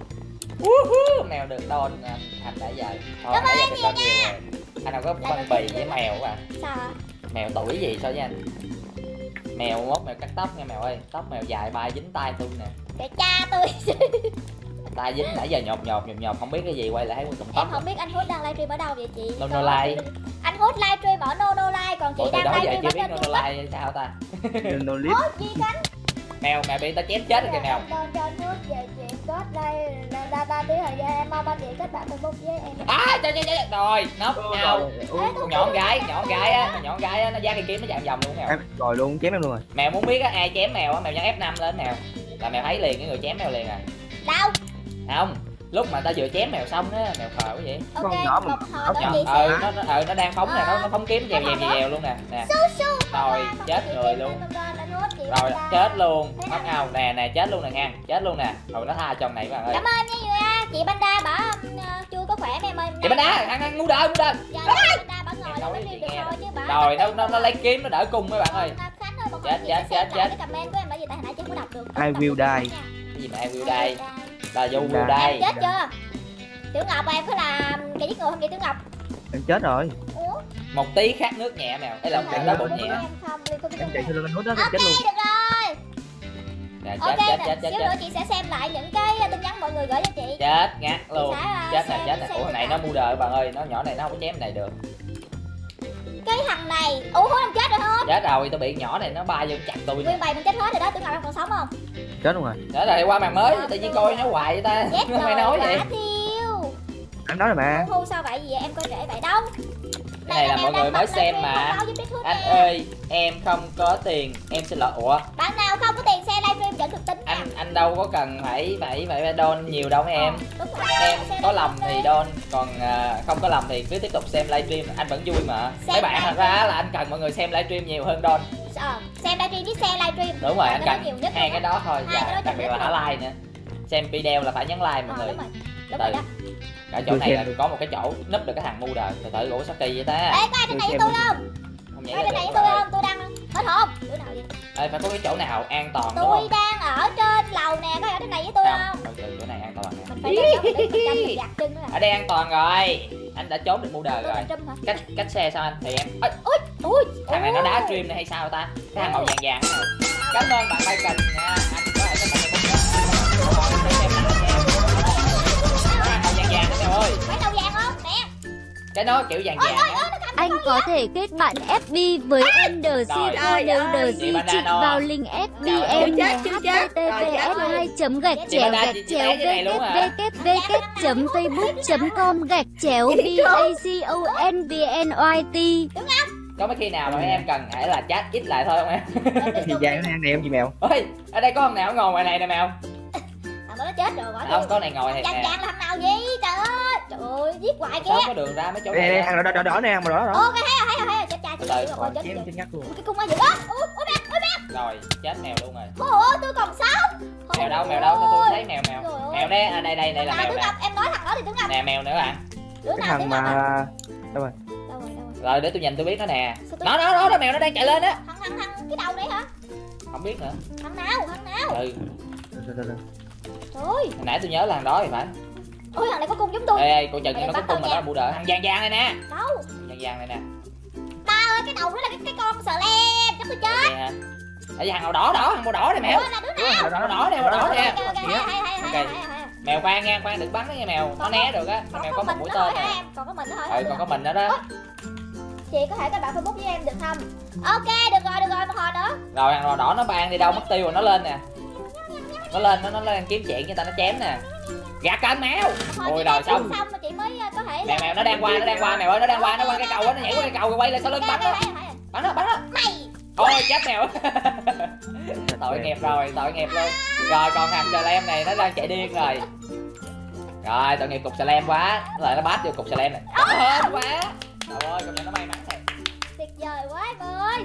Mèo được đòn thành đã giờ. Thôi Cảm nãy giờ ơn được nhiều đòn nhiều rồi. Anh nào có phân bì với mèo à? Sao hả? Mèo tuổi gì so với anh? Mèo mốt mèo cắt tóc nha mèo ơi, tóc mèo dài bay dính tay tôi nè. Để cha tôi. Tay dính nãy giờ nhột không biết cái gì, quay lại thấy nguyên cọng tóc. Em không biết anh Hút đang livestream ở đâu vậy chị? Nonolive. Anh Hút livestream ở Nonolive, còn chị Ủa từ đang đó giờ livestream chưa ở biết kênh YouTube. Nonolive sao ta? No lip. Ủa gì cánh? Mèo bị ta chém chết rồi kìa mèo. Cho anh Hút về chuyện kết đây. Đa tí thời gian em mong anh chị kết bạn Facebook với em. Trời rồi nóc nào nhọn gái á, nhọn gái á, nó ra cây kiếm nó chạm vòng luôn mèo. Em rồi luôn, chém em luôn rồi. Mèo muốn biết á ai chém mèo á, mèo nhấn F5 lên mèo là mèo thấy liền cái người chém mèo liền à. Đâu? Không, lúc mà ta vừa chém mèo xong á, mèo khờ quá vậy. Ok, Con nhỏ mà một hồi đó Nhỏ, chị sẽ nó đang phóng nè, nó phóng kiếm dèo luôn nè. Nè. Rồi chết người luôn. Rồi chết luôn. Mất nhau nè, chết luôn nè nha. Chết luôn nè. Rồi nó tha trong này các bạn ơi. Cảm ơn nha chị Bánh Đa bả chưa có khỏe em ơi. Chị Bánh Đa, ăn ngu đời. Dạ Bánh Đa bả ngồi lên livestream được thôi chứ bả. Rồi nó lấy kiếm nó đỡ cung mấy bạn ơi. Chết. Cái comment của em bởi vì tại hồi nãy chị không có đọc được. I will die. Cái gì mà ai will die? Là vô will die. Em chết chưa? Tiểu Ngọc em có làm cái giết người không vậy Tiểu Ngọc? Em chết rồi. Ủa? Một tí khát nước nhẹ mèo. Đây là một đá bụng nhẹ. Em không, Em chạy theo lưng anh Hút đó, em ok chết luôn. được rồi. Nè, Ok nè, chết. xíu nữa chị sẽ xem lại những cái tin nhắn mọi người gửi cho chị. Chết ngắt luôn. Chị sẽ, Chết nè. xem Ủa lại. này nó mua đời bạn ơi, nó nhỏ này nó không có chém này được. Cái thằng này, ủa Hút em chết rồi Hút. Chết rồi, tôi bị nhỏ này nó bay vô chặt tôi nè. Nguyên bầy mình chết hết rồi đó, Tiểu Ngọc em còn sống không? Chết luôn rồi. Chết rồi qua màn mới, tự nhiên coi nó hoài vậy ta. Chết Mày rồi, nói vậy. quả thiêu. Em nói rồi mà. Hu sao vậy gì vậy? Em coi trễ vậy đâu. Cái này là mọi người mới xem mà. Anh ơi, em không có tiền, em xin lỗi. Ủa? Bạn nào không có tiền xe livestream vẫn được tính nha. Anh đâu có cần phải don nhiều đâu mấy em. Đúng rồi. Em có lòng thì don, còn không có lòng thì cứ tiếp tục xem livestream, anh vẫn vui mà. Mấy bạn thật ra là anh cần mọi người xem livestream nhiều hơn don. Xem livestream với share livestream. Đúng rồi, anh cần nhiều nhất hai cái đó thôi. Và đặc biệt là thả like nữa. Xem video là phải nhấn like mọi người. Đúng rồi đó. Cả chỗ này là có một cái chỗ núp được cái thằng mu đời. Từ từ gỗ sao kỳ vậy ta? Ê, có ai trên này với tôi không? Không nhảy Ai trên này với được tôi rồi. không? Tôi đang hết hồn. Chỗ nào vậy? Ê, phải có cái chỗ nào an toàn đúng Tôi không? đang ở trên lầu nè, có ai ở trên này với tôi không? Không, chỗ này an toàn nè. Mình phải lên chỗ để mình tranh giặt chân nữa. Ở đây an toàn rồi. Anh đã trốn được mu đời rồi. Hả? Cách xe sao anh? Thì em. Ôi, Ui, thằng này nó đá stream này hay sao ta? Cái thằng màu vàng vàng này. Cảm ơn bạn Bacon nha. Anh có thể cho bạn ơi. phải đầu vàng không? Nè. Cái nó kiểu vàng vàng á. Anh có thể kết bạn FB với em The Zero nếu The Chị Di Banda trích nó. vào link FB Trời em ơi, là chết, chết. https://www.facebook.com/baconyt. Có mấy khi nào mà mấy em cần hãy là chat ít lại thôi không em? Thì vàng nó ăn nè em chị mèo. Ôi, ở đây có con nào ngồi ngoài này nè mèo? Thằng nó chết rồi, bỏ Không, con này ngồi này Vàng nè. vàng là thằng nào vậy? Trời ơi, trời ơi, giết hoài kìa. Sao có đường ra mấy chỗ này? Đây thằng đỏ đỏ nè, màu đỏ đó. Ok, thấy rồi, chết cha, chết rồi, chết Chém rồi. chết ngắt luôn. Cái cung qua dữ á. Ui mẹ. Rồi, chết mèo luôn rồi. Ôi, tôi còn sống. Mèo đâu? Tôi thấy mèo. Mèo đây, đây là mèo Tướng nè. Ngọc, em nói thằng đó thì Tướng Ngọc. Nè mèo nữa bạn. Đứa Cái nào thằng Tướng Ngọc? mà đâu rồi? Đâu rồi? Rồi để tôi nhìn tôi biết nó nè. Sao tôi- Đó mèo nó đang chạy lên á. Thằng cái đầu đấy hả? Không biết nữa. Thằng nào? Rồi. Trời ơi. Hồi nãy tôi nhớ là thằng đó thì phải. Ôi, thằng này có cung giống tôi. Ê, cô Trần Mày nó có bắt cung mà tao nó bu đỡ. Thằng vàng này nè. Đâu? Thằng vàng này nè. Ba ơi, cái đầu đó là cái con sờ lem, chắc tôi chết. Vậy hả? Ở thằng màu đỏ, thằng màu đỏ này mèo. Ủa, là đứa nào? Màu đỏ nè, màu đỏ nè. Ok, hay. Mèo khoan nha, khoan đừng bắn nó nha mèo. Nó né được á. Mèo có một mũi tên nè. Còn có mình thôi. Còn có mình nữa đó. Chị có thể kết bạn Facebook với em được không? Ok, được rồi, một hồi nữa. Rồi thằng màu đỏ nó ban đi đâu mất tiêu rồi nó lên nè. Nó lên kiếm chuyện người ta nó chém nè. Gạt cánh mèo. Ôi rồi xong. Xong mà chị mới có thể Mèo nó đang qua mèo ơi, nó qua cái cầu á, nó nhảy qua cái cầu rồi quay lại sau lưng bắn nó. Mày. Ôi chết mèo. Tội nghiệp luôn. Rồi còn thằng Slam này nó đang chạy điên rồi. Rồi tội nghiệp cục Slam quá. Lại nó bát vô cục Slam này. Hên quá. Trời ơi, công nhận nó may mắn thiệt. Tuyệt vời quá em ơi.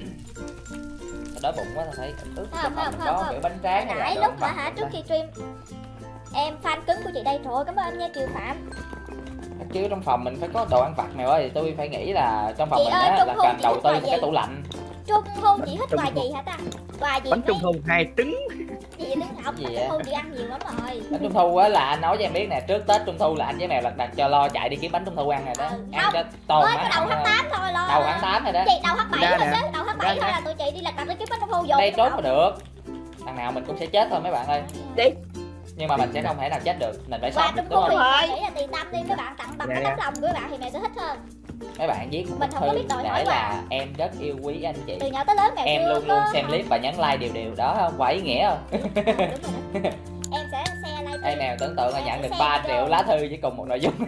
Tao đói bụng quá tao thấy ức Không, có kiểu bánh tráng hay nãy là lúc mà hả trước khi stream em fan cứng của chị đây, trời ơi, cảm ơn anh nha Kiều Phạm. chứ trong phòng mình phải có đồ ăn vặt mèo ơi, tôi phải nghĩ là trong phòng Chị mình ơi, á Trung là Thu cần chị đầu thích tư quà một cái gì? tủ lạnh. Trung Thu chị thích quà gì hả ta? Quà gì? Bánh trung thu 2 trứng. Gì đứng học Gì Trung vậy? Thu chị ăn nhiều lắm rồi. Bánh trung thu á là anh nói cho em biết nè, trước Tết Trung Thu là anh với mèo lật đật cho lo chạy đi kiếm bánh trung thu ăn rồi đó. Ăn Không. cho tồn Mới á. có đầu tháng 8 thôi lo. Đầu tháng 8 rồi đó. Chị đầu tháng 7 Ra thôi nè. chứ, đầu tháng 7 thôi là tụi chị đi lật đật đi kiếm bánh Trung Thu vô. Đây trốn mà được. Thằng nào mình cũng sẽ chết thôi mấy bạn ơi. Đi. Nhưng mà mình sẽ không thể nào chết được, mình phải Quà sống được Trung đúng Thu thì không? mình nghĩ là tiền tâm đi mấy bạn tặng bằng Dạ, cái dạ. tấm lòng của các bạn thì mẹ sẽ thích hơn. Mấy bạn viết một Mình không có thư biết đòi hỏi để quà. là em rất yêu quý anh chị. Từ nhỏ tới lớn mẹ Em chưa luôn có luôn xem hỏi. clip và nhấn like đều đó không? Quá ý nghĩa không? Đúng rồi đó. Em sẽ share livestream. Ê mèo tưởng tượng là Em nhận sẽ được share 3 video. triệu lá thư với cùng một nội dung.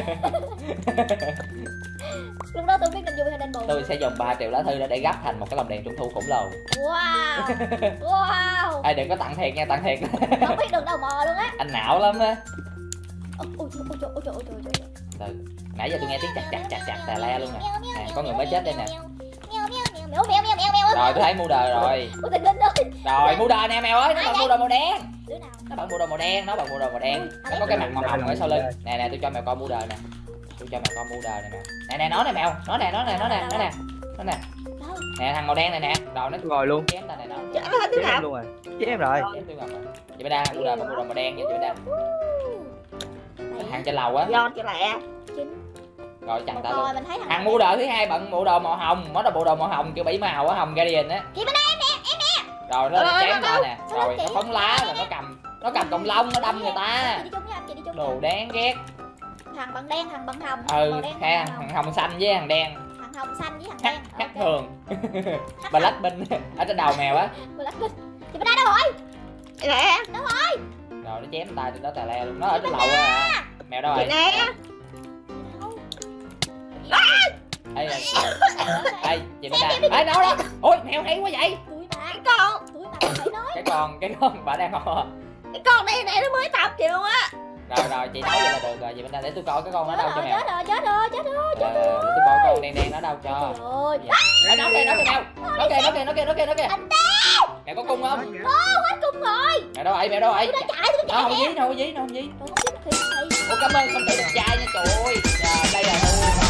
Lúc đó tôi biết nên vui hay nên buồn. Tôi sẽ dùng 3 triệu lá thư để gấp thành một cái lồng đèn trung thu khổng lồ. Wow. Wow. Ê đừng có tặng thiệt nha, tặng thiệt. Không biết đường đâu mò luôn á. Anh não lắm á. Ôi trời. Từ nãy giờ tôi nghe tiếng chặt tà le luôn nè. Nè có người mới chết đây nè. Rồi tôi thấy mua đời rồi. Ủa tình linh ơi. Rồi mua đời nè mèo ơi, nó bằng mua đồ màu đen. Đứa nào? Nó bằng mua đồ màu đen, nó có cái mặt màu hồng ở sau lưng. Nè tôi cho mèo con mua đời nè. Tôi cho mèo con mua đời nè mèo. Nè nó nè mèo, nó nè. Đâu? Nè thằng màu đen này nè. Rồi nó Rồi luôn. chém ta này nó. Chết hết đứa Chém em nào. luôn rồi. Chém em rồi. Chém tôi ngọc rồi. Chị Beda mua đời mua đồ màu đen nha chị Beda. Hàng trên lầu á. Do cho lẹ. Rồi chặt ta Rồi luôn. mình thấy Hàng mua đời thứ hai bận bộ đồ màu hồng, nó là bộ đồ màu hồng kiểu 7 màu á, hồng Guardian á. Chị bên đây em nè. Rồi nó chém ta nè. Sao Rồi chị? nó phóng lá rồi nó cầm cọng lông nó đâm người ta. Chị đi chung với anh, chị đi chung. Đồ đáng ghét. Thằng bằng đen, thằng bằng hồng. Ừ, Màu đen, ha, thằng thằng hồng xanh với thằng đen. Thằng hồng xanh với thằng Hắc đen. hắc Ok. thường. Blackpink ở trên đầu mèo á. Blackpink. Chị bên đây đâu rồi? Nè. Rồi nó chém tay trên đó tà le luôn. Nó ở trên lầu á. Mèo đâu Chị rồi? nè. Ê chị bên đây. Ê đâu đó. Ôi mèo hay quá vậy. Tuổi mà. Con. Tuổi mà phải nói. cái con bà đang ho. Cái con này nó mới tập chị luôn á. Rồi chị nói vậy là được rồi. Vậy bên đây để tôi coi cái con nó đâu cho mèo. Chết rồi. Để tôi coi con đen nó đâu cho. Rồi. Nó kìa mèo. Nó kìa. Mèo có cung không? Hết cung rồi. Mèo đâu vậy? Nó Tôi chạy Nó không dí. Ủa cảm ơn không tự đẹp trai nha trời ơi. Đây là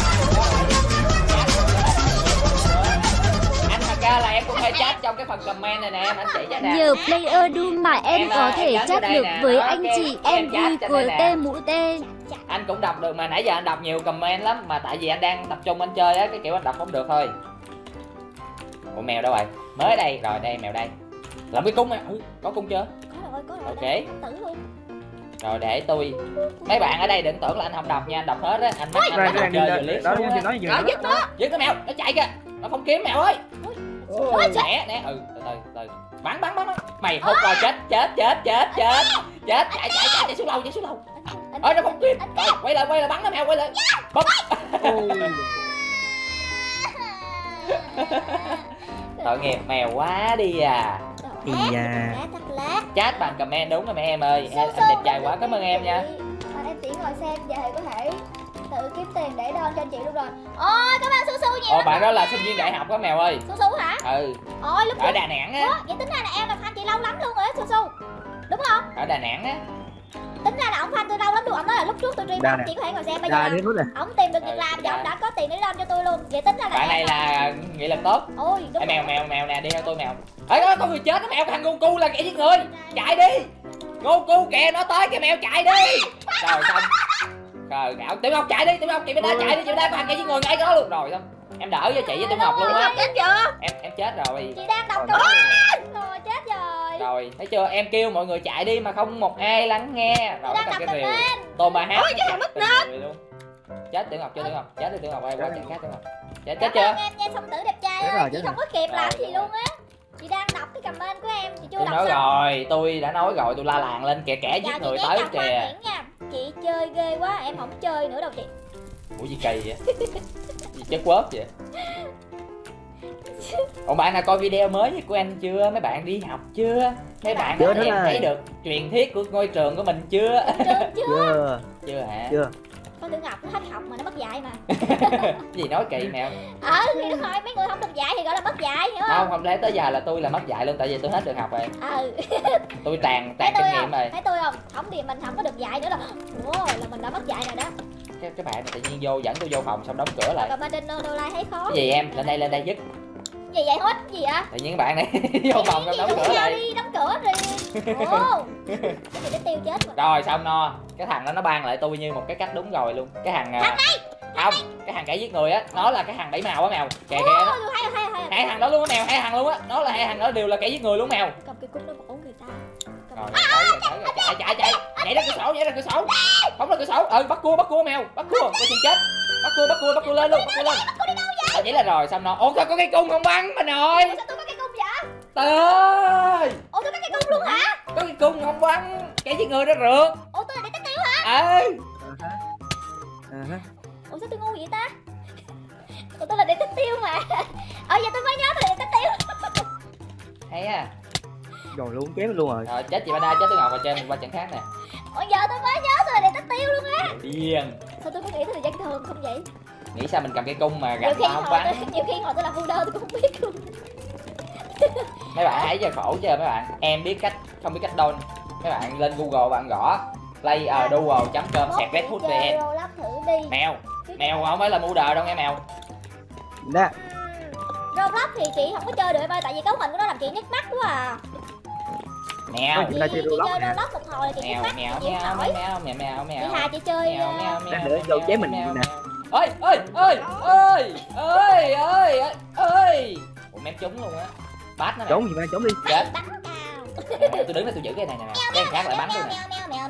anh Haka là em cũng hay chat trong cái phần comment này nè em, anh chị cho nè. Nhờ player Doom mà em có thể chat được với anh chị em vui của T mũ T. Anh cũng đọc được mà nãy giờ anh đọc nhiều comment lắm mà tại vì anh đang tập trung anh chơi á, cái kiểu anh đọc không được thôi. Ủa mèo đâu rồi? Mới đây, rồi đây mèo đây. Làm cái cung nè, có cung chưa? Có rồi. Ok. Tử luôn. Rồi để tôi. Mấy bạn ở đây đừng tưởng là anh không đọc nha, anh đọc hết á, anh bắt anh đọc chơi rồi liếc xuống á. Dứt nó mèo, nó chạy kìa. Nó không kiếm mèo ơi. Nè, từ. Bắn. Mày hụt rồi, chết, chạy xuống lâu. Ơi nó không kiếm. Rồi, quay lại bắn nó mèo, quay lại. Bấm. Tội nghiệp mèo quá đi à. Chat bằng comment đúng rồi mấy em ơi. Em đẹp trai quá, cảm ơn em nha. Em chỉ ngồi xem về có thể tự kiếm tiền để đơn cho chị luôn rồi. Ôi cảm ơn Su nhiều. Bạn đó là sinh viên đại học á mèo ơi. Su hả? Ừ. Ôi lúc ở Đà Nẵng á. Vậy tính ra là em là fan chị lâu lắm luôn rồi á Su. Đúng không? Ở Đà Nẵng á. Tính ra là ông fan tôi lâu lắm luôn. Ông nói là lúc trước tôi stream chị có thể ngồi xem bây giờ. Ông tìm được việc làm và ông đã có tiền để đơn cho tôi luôn. Vậy tính ra là bạn này là nghị lực tốt. Ôi đúng. Mèo nè, đi theo tôi mèo. Ê có người chết đó mèo, thằng Goku là kẻ giết người. Chạy đi. Goku kìa, nó tới cái mèo chạy đi. Rồi xong. Rồi gạo Tiểu Ngọc chạy đi, chị bên đây chạy đi, chị bên đây có thằng kẻ giết người ngay đó luôn rồi xong. Em đỡ cho chị với Tiểu Ngọc luôn á. Chết chưa? Em chết rồi. Chị đang đọc câu rồi chết rồi. Rồi, thấy chưa? Em kêu mọi người chạy đi mà không một ai lắng nghe. Rồi cái thằng kia rìu. Tôi mà hát. Ôi cái thằng mất nết. Chết Tiểu Ngọc chưa Tiểu Ngọc? Chết đi Tiểu Ngọc ơi, qua trận khác Tiểu Ngọc. Chết chưa? Em nha Song Tử đẹp trai ơi, chị không có kịp làm gì luôn á. Chị đang đọc cái comment của em, chị chưa đọc xong. Rồi, tôi đã nói rồi, tôi la làng lên kìa, kẻ giết người tới kìa. Chị chơi ghê quá, em không chơi nữa đâu chị. Ủa gì kỳ vậy? Gì chất quớp vậy? Còn bạn nào coi video mới của anh chưa? Mấy bạn đi học chưa? Mấy bạn có thấy được truyền thuyết của ngôi trường của mình chưa? Chưa hả? Chưa. Con Tiểu Ngọc nó hết học mà nó mất dạy mà. Gì nói kỳ mèo. Thì đúng rồi, mấy người không được dạy thì gọi là mất dạy, hiểu không? Không lẽ tới giờ là tôi là mất dạy luôn, tại vì tôi hết được học rồi. Tôi tràn kinh nghiệm rồi. Thấy tôi không? Không thì mình không có được dạy nữa là mình đã mất dạy rồi đó. Cái bạn tự nhiên vô dẫn tôi vô phòng xong đóng cửa lại. Còn bên trên đô la thấy khó. Cái gì em? Lên đây dứt. Gì vậy hết? Gì vậy? Tự nhiên bạn này vô phòng xong đóng cửa lại. Đi đóng cửa đi. Cái gì để tiêu chết mà. Rồi xong no. Cái thằng đó nó ban lại tôi như một cái cách đúng rồi luôn. Cái thằng không, cái thằng kẻ giết người á, nó là cái thằng 7 màu á mèo. Kìa nó. Hai thằng đó luôn á mèo, hai thằng luôn á. Nó là hai thằng đó đều là kẻ giết người luôn mèo. Cầm cái cúc nó bổ người ta. Rồi, chạy. Nhảy ra cửa sổ. Phóng ra cửa sổ. Bắt cua mèo. Bắt cua, coi chừng chết. Bắt cua lên luôn, bắt cua lên. Vậy là rồi xong nó. Ủa sao có cây cung không bắn mà nội? Sao tôi có cây cung vậy? Trời ơi. Ủa tôi có cây cung luôn hả? Có cây cung không bắn. Kẻ giết người đó rượt. Ủa tôi là để tiêu hả? Ủa sao tôi ngu vậy ta? Ủa tôi là để tiêu mà. Giờ tôi mới nhớ tôi là để tiêu. Hay à. Rồi luôn chém luôn rồi. Rồi chết chị Bana, chết Tiểu Ngọc và chơi qua trận khác nè. Giờ tôi mới nhớ tôi là để tiêu luôn á. Điên. Sao tôi có nghĩ tôi là dân thường không vậy? Nghĩ sao mình cầm cây cung mà gạch mà không bắn. Nhiều khi hồi tôi làm Builder tôi cũng không biết luôn. Mấy bạn thấy giờ khổ chưa mấy bạn? Em biết cách, không biết cách đôn. Mấy bạn lên Google bạn gõ playduo.com/redhoodvn. Mèo không phải là modder đâu nghe mèo. Nè. Roblox thì chị không có chơi được em ơi, tại vì cấu hình của nó làm chị nhức mắt quá à. Mèo. Chị chơi Roblox một hồi là chị nhức mắt. Mèo. Chị Hà chị chơi. Đang nữa vô chế mình nè. Ơi. Ủa mém trúng luôn á. Bát nó nè. Trốn gì mà trốn đi. Chết. Tôi đứng đây tôi giữ cái này nè mèo. Cái khác lại bắn luôn nè.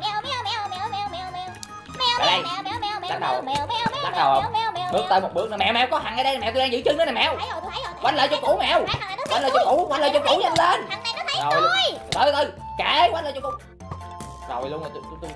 Đây. Lắc đầu không? Bước tới một bước nè mèo có thằng ở đây nè mèo, tôi đang giữ chân nó nè mèo. Quanh lại cho cũ mèo. Quanh lại cho cũ nhanh lên. Rồi. Từ kệ quanh lại cho cũ. Rồi luôn rồi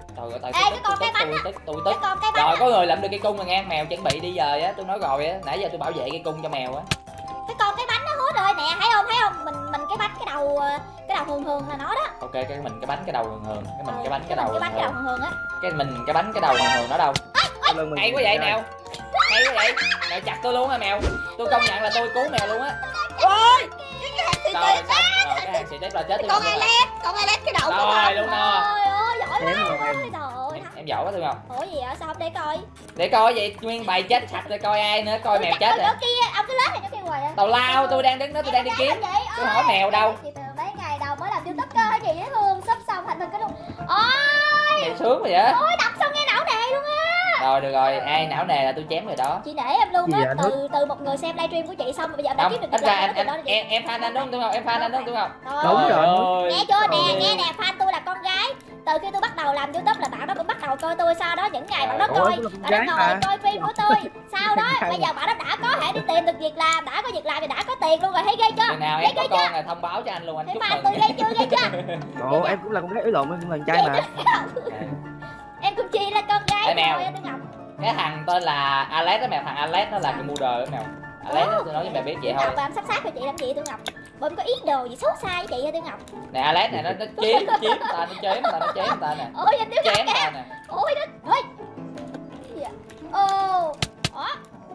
tôi tức. Rồi có người làm được cây cung rồi nghe, mèo chuẩn bị đi giờ á, tôi nói rồi á, nãy giờ tôi bảo vệ cây cung cho mèo á. Cái con cái bánh nó hút rồi nè, thấy không mình cái bánh cái đầu hường là nó đó. Ok, cái mình cái bánh cái đầu hường, cái mình cái bánh cái đầu hường á, cái mình cái bánh cái đầu hường nó đâu. Hay quá vậy mèo, hay quá vậy mèo, chặt tôi luôn hả mèo? Tôi công nhận là tôi cứu mèo luôn á. Ôi Rồi cái hàng xì tép là chết tôi. con Alex cái đầu của rồi luôn nè. Trời ơi giỏi Em quá. rồi, em. Trời ơi. Em giỏi quá tôi không? Ủa gì vậy? Sao không để coi? Để coi vậy nguyên bầy chết sạch rồi coi ai nữa, coi mèo chết rồi. Chỗ kia, ông cứ lết này chỗ kia hoài à. Tào lao, tôi đang đứng đó, tôi đang đi kiếm. Tôi hỏi mèo đâu. Chị từ mấy ngày đầu mới làm YouTube cơ hả chị với Hương, sắp xong thành hình cái luôn. Ôi, Mèo sướng rồi vậy. ôi đọc xong nghe não nề luôn á. Rồi được rồi, ai não nề là tôi chém rồi đó. Chị nể em luôn Gì á, vậy, từ một người xem livestream của chị xong bây giờ em đã Không, kiếm được ít việc ra làm đó, em fan anh đúng không? Em fan anh đúng không? Đúng rồi. Ơi. Nghe chưa nè, Ôi. nghe nè, fan tôi là con gái. Từ khi tôi bắt đầu làm YouTube là bạn đó cũng bắt đầu coi tôi, sau đó những ngày bạn đó Ôi, coi, tôi là con bạn đó gái ngồi mà. coi phim của tôi. Sau đó bây giờ bạn đó đã có thể đi tìm được việc làm, đã có việc làm thì đã có tiền luôn rồi, thấy ghê chưa? Chừng nào em có con là thông báo cho anh luôn, anh Thấy chúc fan mừng. tôi ghê chưa? Ồ, em cũng là con gái yếu lộn, em cũng là con trai mà. Em cũng chi là con gái Ê, mèo. thôi tôi Ngọc. Cái thằng tên là Alex đó mèo, thằng Alex nó là cái model đó mèo. Alex đó, tôi nói với mèo biết vậy Tôi thôi. Ngọc làm sắp sát cho chị làm gì tôi Ngọc? Bọn có ý đồ gì xấu xa với chị hả tôi Ngọc? Nè Alex này nó chiếm người ta, nó chém người ta nè. Ôi anh Tiểu Ngọc Chém người kìa. ta nè. Ôi đất ơi. Dạ. Ô. Ủa?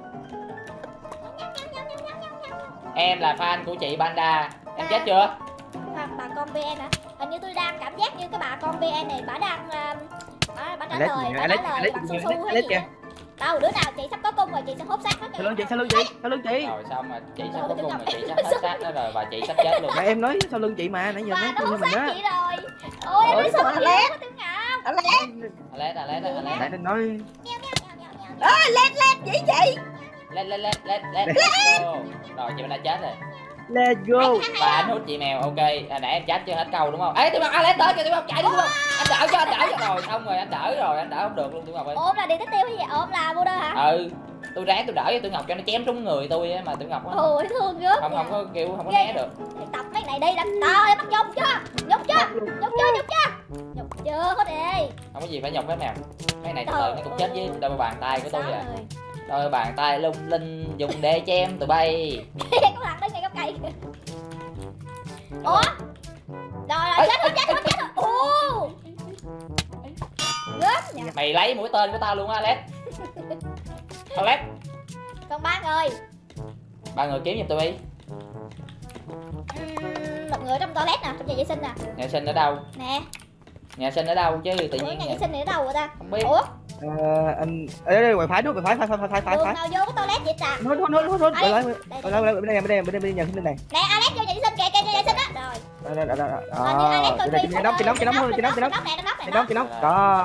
Em là fan của chị Panda. Em chết chưa? Bà con VN hả? Hình như tôi đang cảm giác như cái bà con VN này bà đang bà trả lời bằng su su hay gì á. Đâu đứa nào chị sắp có cung rồi chị sẽ hốt xác hết. Sau lưng chị, sau lưng chị, sau lưng chị. Rồi xong mà chị sắp có cung rồi, chị sắp hết xác đó rồi và chị sắp chết luôn. Nãy em nói sau lưng chị mà, nãy giờ Bà nói nó sau hốt lưng mình xác á. chị rồi. Ôi em nói sao mà Alex. quá Tiểu Ngọc. Alex. Nãy định nói lên chỉ chị. Lên. Go. Rồi chị đã chết rồi. let's go. Và anh hút chị mèo, ok. Hồi nãy em chết chưa hết câu đúng không? Ê, Tiểu Ngọc Alex tới kìa, Tiểu Ngọc chạy đi Tiểu Ngọc. Anh đỡ cho. Rồi xong rồi, anh đỡ không được luôn Tiểu Ngọc ơi. Ôm là đi tiếp tiêu hay gì? Ôm là border hả? Ừ. Tôi ráng tôi đỡ cho Tiểu Ngọc cho nó chém trúng người tôi á mà Tiểu Ngọc á. Ôi thương gớm. Không có kiểu không có né được. Tập mấy này đi đánh tao bắt nhục chưa? Nhục chưa hết đi. Không có gì phải nhục hết mèo. Mấy này từ từ nó cũng chết với đôi bàn tay của tôi à. Đôi bàn tay lung linh dùng để chém tụi bay. Có thằng đó ngay góc cây kìa. Ủa? Rồi chết rồi. Ồ. Gớm nhỉ. Mày lấy mũi tên của tao luôn á Alex. Alex. Còn ba người. Ba người kiếm giùm tôi đi. Một người trong toilet nè, trong nhà vệ sinh nè. Nhà sinh ở đâu? Nè. Nhà sinh ở đâu chứ tự Ủa, nhiên nhà vệ sinh này ở đâu rồi ta? không biết. Ủa? Anh đây quay phải đúng, quay phải. Đường nào vô cái toilet vậy ta? Thôi. Lại bên đây nhà sinh này. Nè Alex vô nhà vệ sinh kìa, nhà vệ sinh á. Rồi. Hình như Alex coi phim. Chị nóng. Đó.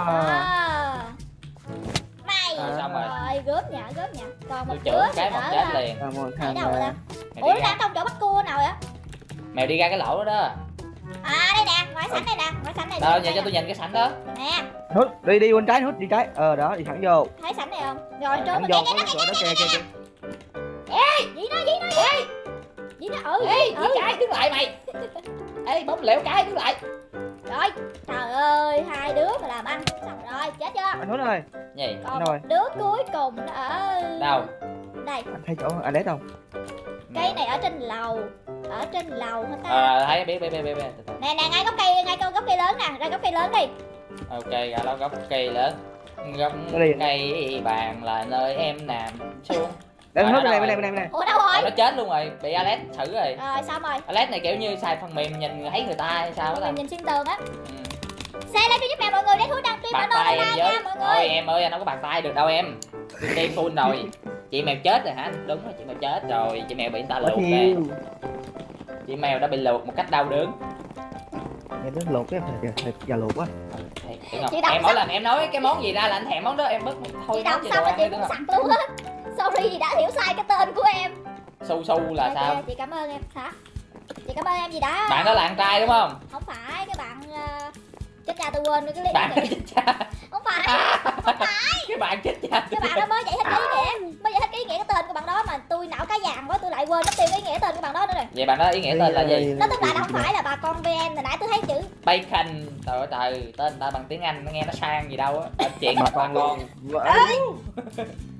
Mày. Xong rồi. Rồi, gớm nhả. Còn một Tôi đứa chửi cái một chết liền. ở đâu rồi ta? Mày Ủa đi nó ra. đang trong chỗ bắt cua nào vậy? Mèo đi ra cái lỗ đó đó. À đây nè, ngoài sảnh đây nè, ngoài sảnh này. Đâu, giờ cho tôi nhìn cái sảnh đó. Nè, Hút đi bên trái, hút đi trái. Đó, đi thẳng vô. thấy sảnh này không? Rồi trốn Thẳng mà vô cái có cửa đó kìa. Dĩ nó. Dĩ nó Ê, cái đứng lại mày. Ê, bóng lẹo cái đứng lại. Rồi, trời ơi, hai đứa mà làm ăn xong rồi, chết chưa? Anh hút ơi. Gì? Còn Đâu rồi? một đứa cuối cùng nó ở Đâu? đây. Anh thấy chỗ Alex không? Cây này ở trên lầu hả ta? Thấy biết. Nè, ngay gốc cây lớn nè, ra gốc cây lớn đi. Ok, ra đó gốc cây lớn. Gốc cây bàn là nơi em nằm xuống. Đây Rồi, hút nó bên đâu này. Ủa đâu rồi? Nó chết luôn rồi, bị Alex thử rồi. Rồi xong rồi. Alex này kiểu như xài phần mềm nhìn thấy người ta hay sao đó ta. Mình nhìn xuyên tường á. Ừ. Xe lên cho giúp mẹ mọi người, để Thúi đang stream Bàn ở tay nơi em nha với. mọi Thôi người. em ơi, anh không có bàn tay được đâu em. Team full rồi. Chị mèo chết rồi hả? Đúng rồi, chị mèo chết rồi. Chị mèo bị người ta luộc nè. Chị mèo đã bị luộc một cách đau đớn. Em nó luộc cái thịt gà luộc quá. Em mỗi lần em nói cái món gì ra là anh thèm món đó, em bớt thôi. Chị đọc xong rồi chị cũng sặc luôn á. Sorry vì đã hiểu sai cái tên của em. Su là sao? Chị cảm ơn em. Hả? Chị cảm ơn em gì đó. Bạn đó là anh trai đúng không? Không phải, cái bạn chết cha tôi quên cái Bạn lý chết cha. Không phải. Cái bạn chết cha. Cái bạn đó mới giải thích cái ý nghĩa, cái tên của bạn đó mà tôi não cá vàng quá tôi lại quên mất tiêu cái ý nghĩa tên của bạn đó nữa rồi. Vậy bạn đó ý nghĩa tên là gì? Nó tức là nó không phải là bà con VN, hồi nãy tôi thấy chữ Bacon. Trời ơi, tên ta bằng tiếng Anh nó nghe nó sang gì đâu á. Chuyện mà con.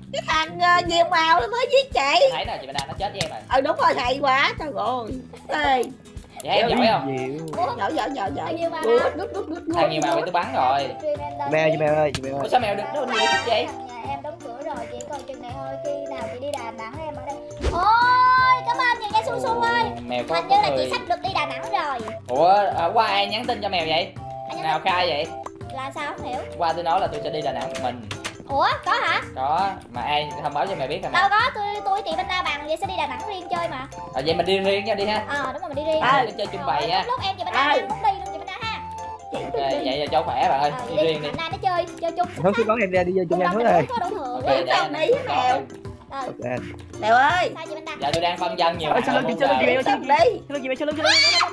Cái thằng nhiều màu nó mới giết chị. Thấy nè chị Banda nó chết với em rồi. Đúng rồi, hay quá. Trời ơi. Ê. Dạ em giỏi không? Nhiều màu Good, hả? good. Thằng nhiều màu bị tôi bắn rồi. Mèo chị mèo ơi, chị mèo ơi. Ủa sao mèo được nó nhiều thích vậy? Nhà em đóng cửa rồi, chỉ còn chừng này thôi. Khi nào chị đi Đà Nẵng em ở đây. Ôi, cảm ơn nhiều nha Su Su ơi. Mèo có Hình như là người. chị sắp được đi Đà Nẵng rồi. Ủa qua ai nhắn tin cho mèo vậy? Nào khai vậy? Là sao không hiểu? Qua tôi nói là tôi sẽ đi Đà Nẵng một mình. Ủa, có hả? Có, mà ai thông báo cho mèo biết hả mèo? Đâu có, tôi chị Banda bằng vậy sẽ đi Đà Nẵng riêng chơi mà. Vậy mình đi riêng nha đi ha. Đúng rồi, mình đi riêng. Đi chơi chung bày á. Lúc em chị Banda đi muốn đi luôn chị Banda ha. Ok, vậy là cho khỏe bạn ơi, đi riêng đi. Nay nó chơi chung. Hướng xuống đón em ra đi vô chung em hướng ơi. Có đủ thừa. Ok, Để sao đi Mèo. Ok. Mèo ơi. Sao chị Banda? Giờ tôi đang phân dân nhiều bạn Sao hơn lưng muốn chị đời. mèo, Sao đi. sao lưng chị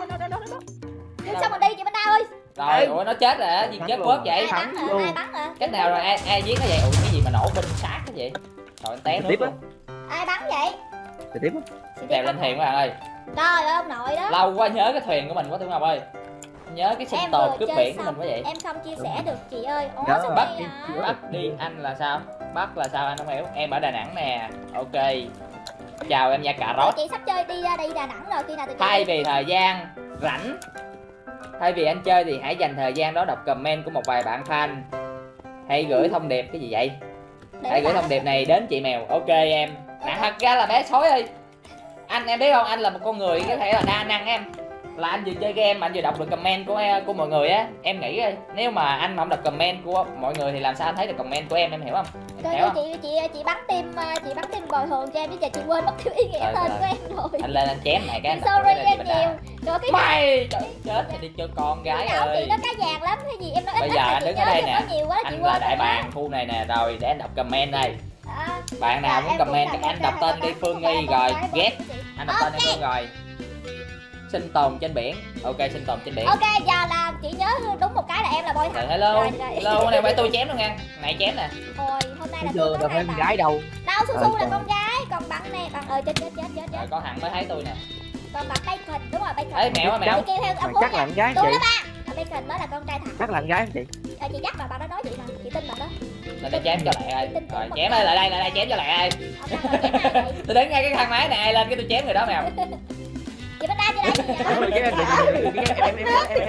mèo. Sao mình đi chị Banda ơi? Rồi, ủa nó chết rồi á, gì chết quớt vậy? Ai bắn hả? Ai bắn hả? Cách nào rồi ai giết nó vậy? Ủa cái gì mà nổ binh sát cái vậy? Trời anh té nước Tiếp á. luôn. Ai bắn vậy? Tiếp á. Đèo lên thuyền các bạn ơi. Trời ơi ông nội đó. Lâu quá nhớ cái thuyền của mình quá Tuấn Ngọc ơi. Nhớ cái sinh Em tồn vừa cướp chơi biển của xong, mình quá vậy. em không chia sẻ được chị ơi. Ủa Đó, sao bắt vậy hả? Bắt đi anh là sao? Bắt là sao anh không hiểu. Em ở Đà Nẵng nè. Ok. Chào em nha cà Rồi, rốt. chị sắp chơi đi ra đây Đà Nẵng rồi, khi nào tụi chị Thay vì thời gian rảnh, thay vì anh chơi thì hãy dành thời gian đó đọc comment của một vài bạn fan. Hãy gửi thông điệp cái gì vậy? Hãy gửi thông điệp này đến chị Mèo. Ok em. Nè thật ra là bé sói ơi. Anh em biết không, anh là một con người có thể là đa năng em. Là anh vừa chơi game mà anh vừa đọc được comment của mọi người á. Em nghĩ nếu mà anh mà không đọc comment của mọi người thì làm sao anh thấy được comment của em hiểu không? Em hiểu không? chị bắn tim bồi thường cho em chứ giờ chị quên mất thiếu ý nghĩa tên của em rồi. Anh lên anh chém này cái anh Sorry đọc em cái nhiều. Rồi cái mày chết thì đi cho con gái nào chị ơi. nó cá vàng lắm hay gì em nói Bây ít giờ là anh chị đứng nhớ ở đây chứ nè. có nhiều quá chị Anh quên là đại rồi đó. bàng khu này nè, rồi để anh đọc comment đây. Bạn nào Dạ, muốn em cũng comment là thì con anh đọc trai tên đi 28 Phương con Nghi trai rồi con ghét. trai Anh đọc tên đi Phương rồi. Sinh tồn trên biển. Ok, sinh tồn trên biển. Ok, giờ là chị nhớ đúng một cái là em là boy Rồi, thật. hello. Rồi. Hello, này phải tôi chém luôn nha. Này chém nè. Ôi, hôm nay là Bây giờ tôi đâu có phải hai con bạn. gái đâu. Đâu, Su Su là con gái, còn bạn này bạn chết. Rồi có thằng mới thấy tôi nè. Còn bạn Bacon, đúng rồi Bacon. Ê mèo á mèo. Chị kêu theo âm Mà phúc chắc là nha. con gái Tôi chị. đó ba. Bacon mới là con trai thật. Chắc là con gái chị. Chị dắt mà bạn đó nói vậy mà, chị tin bạn đó. Lên đây chém cho lại ơi. Rồi chém ơi, lại đây chém cho lại ơi. Rồi, chém ai vậy? Tôi đứng ngay cái thang máy này lên cái tôi chém người đó mèo. Chị Banda chị đây. Rồi, cái em.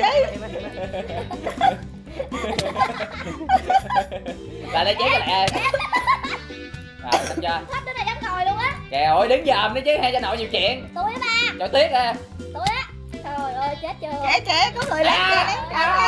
Lại đây chém cho lại ơi. Rồi xong chưa? Thích đứa này dám ngồi luôn á. Kìa ơi đứng dòm đi chứ hay cho nội nhiều chuyện. Tôi đó ba. Trời tiếc à. Tôi á. Trời ơi chết chưa. Trẻ có người lên kìa.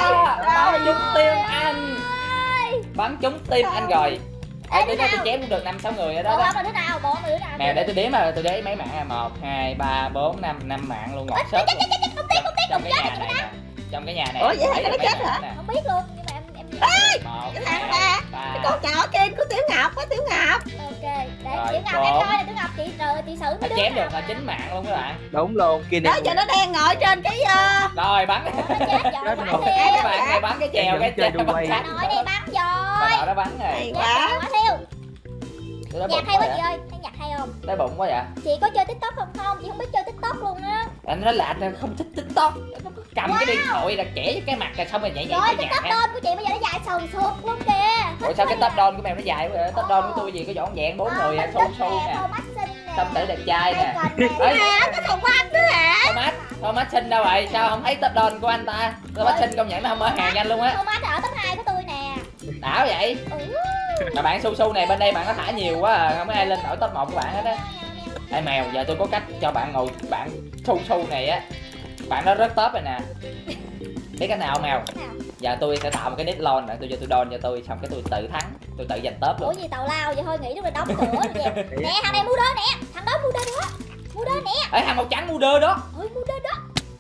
Bắn trúng tim anh. Bắn trúng tim anh rồi. Ê, Tôi đứa nói tôi nào? chém cũng được 5-6 người rồi Bộ đó. không là đứa nào? Bộ không là đứa nào? Mèo để tôi đếm mà tôi đếm mấy mạng à. 1, 2, 3, 4, 5 mạng luôn ngọt sớt luôn. Trong cái nhà này nè. Trong cái nhà này. Ủa, vậy hả? Nó chết hả? Không biết luôn nhưng mà em 1, Cái 2, thằng ba. 3. Cái con nhỏ trên của Tiểu Ngọc á, Tiểu Ngọc. ok. Để Rồi, Tiểu Ngọc em bốn. coi là Tiểu Ngọc chị rồi chị xử mấy Anh đứa chém nào. được là 9 mạng luôn các bạn. Đúng luôn, kia nè. Đó giờ nó đang ngồi trên cái Rồi bắn. Nó chết rồi Chết bắn rồi. thiêu. Cái bạn này bắn cái chèo cái Chơi chèo đu bắn quay. sắt. Nội này bắn Bà rồi. nội nó bắn rồi. hay Nhạc quá. quá thiêu. Tôi đói Nhạc bụng hay quá quá chị vậy. ơi, thấy nhạc hay không? Đói bụng quá vậy. Chị có chơi TikTok không? Không, chị không biết chơi TikTok luôn á. Anh nói là anh không thích TikTok. Cầm cái điện thoại là kẻ vô cái mặt rồi xong rồi nhảy Rồi cái TikTok nhạc. tên của chị bây giờ nó dài sồn sụt luôn kìa. Ủa sao cái top don của mèo nó dài quá vậy? Top don của tôi gì có dọn dẹn 4 người à, xô xô nè. Thomas xinh nè. Tâm tử đẹp trai nè. Bacon Ê, nè. Cái thằng anh nữa hả? Thomas xinh đâu vậy? Sao không thấy top don của anh ta? Thomas xinh công nhận nó không ở hàng anh luôn á. Thomas ở top 2 của tôi nè. Đảo vậy. Mà bạn su su này bên đây bạn có thả nhiều quá à, không có ai lên nổi top 1 của bạn hết á. Ê mèo, giờ tôi có cách cho bạn ngồi bạn su su này á. Bạn nó rất top rồi nè. Biết cách nào không mèo? Giờ tôi sẽ tạo một cái nick lon, tôi cho tôi don cho tôi xong cái tôi tự thắng, tôi tự giành top Ủa luôn. gì tào lao vậy thôi nghĩ lúc này đóng cửa rồi vậy. Nè thằng này mua đơ nè, thằng đó mua đơ nữa. Mua đơ nè. Ê thằng màu trắng mua đơ đó. Ôi mua đơ đó.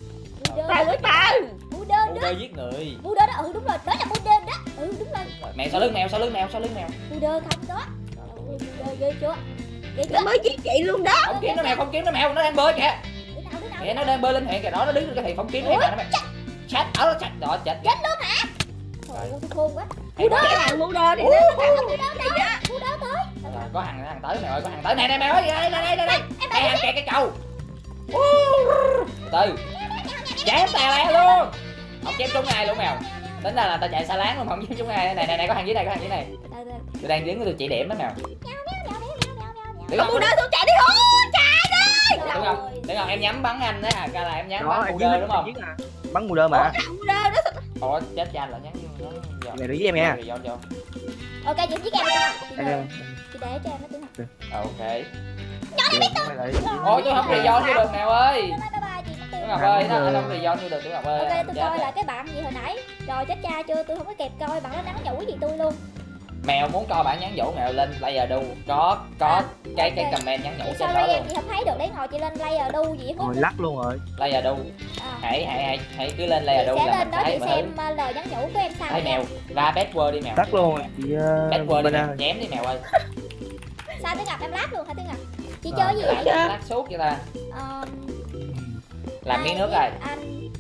Tao với tao. Mua đơ Mua đó. đơ giết người. Mua đơ đó, đúng rồi, đó là mua đơ đó. Đúng rồi. Mèo sau lưng mèo, sau lưng mèo, sau lưng mèo. Mua đơ không đó. Mua đơ ghê chưa? Ghê chưa? Nó mới giết chị luôn đó. Không kiếm nó mèo, không kiếm nó mèo, nó đang bơi kìa. Đứa nào? Kìa nó đang bơi lên thuyền kìa, đó nó đứng cái thuyền không kiếm nó mèo. Chết, ở nó chết, đó chết. Chết luôn hả? Trời ơi, tôi khôn quá. Hay quá. Cái thằng mua đơ đi Mua nó đơ tới. Mua đơ tới. Rồi, có thằng tới mèo ơi, có thằng tới. Này này mèo ơi, đây đây đây đây. Em Đây bảo hàng kẹt cái cầu. Từ. Chém tè le luôn. Không chém trúng ai luôn mèo. Tính ra là tao chạy xa láng luôn không chứ chúng ai. Này có hàng dưới này, có hàng dưới này. Tôi đang đứng tôi chỉ điểm đó mèo. Không mua đơn tôi chạy đi hú, chạy đi. Đúng không? Em nhắm bắn anh đấy à, ca là em nhắm Đó, bắn mù đơ đúng không? Bắn mù đơ mà. Ủa chết cha anh là nhắn vô nó. Mày đi với em nha. Ok chị với em chị để cho em nó tiếng Ok. Ôi Ôi tôi không rejoin vô được mèo ơi. bye bye chị Mất Tiêu. Tiểu Ngọc ơi, nó không rejoin vô được Tiểu Ngọc ơi. Ok tôi coi lại cái bạn gì hồi nãy. Rồi chết cha chưa, tôi không có kịp coi, bạn đó nhắn nhủ gì tôi luôn. Mèo muốn coi bản nhắn nhủ mèo lên player đu có cái comment nhắn nhủ trên đó luôn. Chị không thấy được đấy, ngồi chị lên player đu gì hết. Ngồi lắc luôn rồi. Player đu. Hãy cứ lên player đu là mình lên đó thấy chị xem lời nhắn nhủ của em sao. Thấy mèo ra backward đi mèo. Lắc luôn chị. Backward đi mèo, chém đi mèo ơi. Sao Tiểu Ngọc em lát luôn hả Tiểu Ngọc? Chị chơi gì vậy? Lát suốt vậy ta. Làm miếng nước rồi. Anh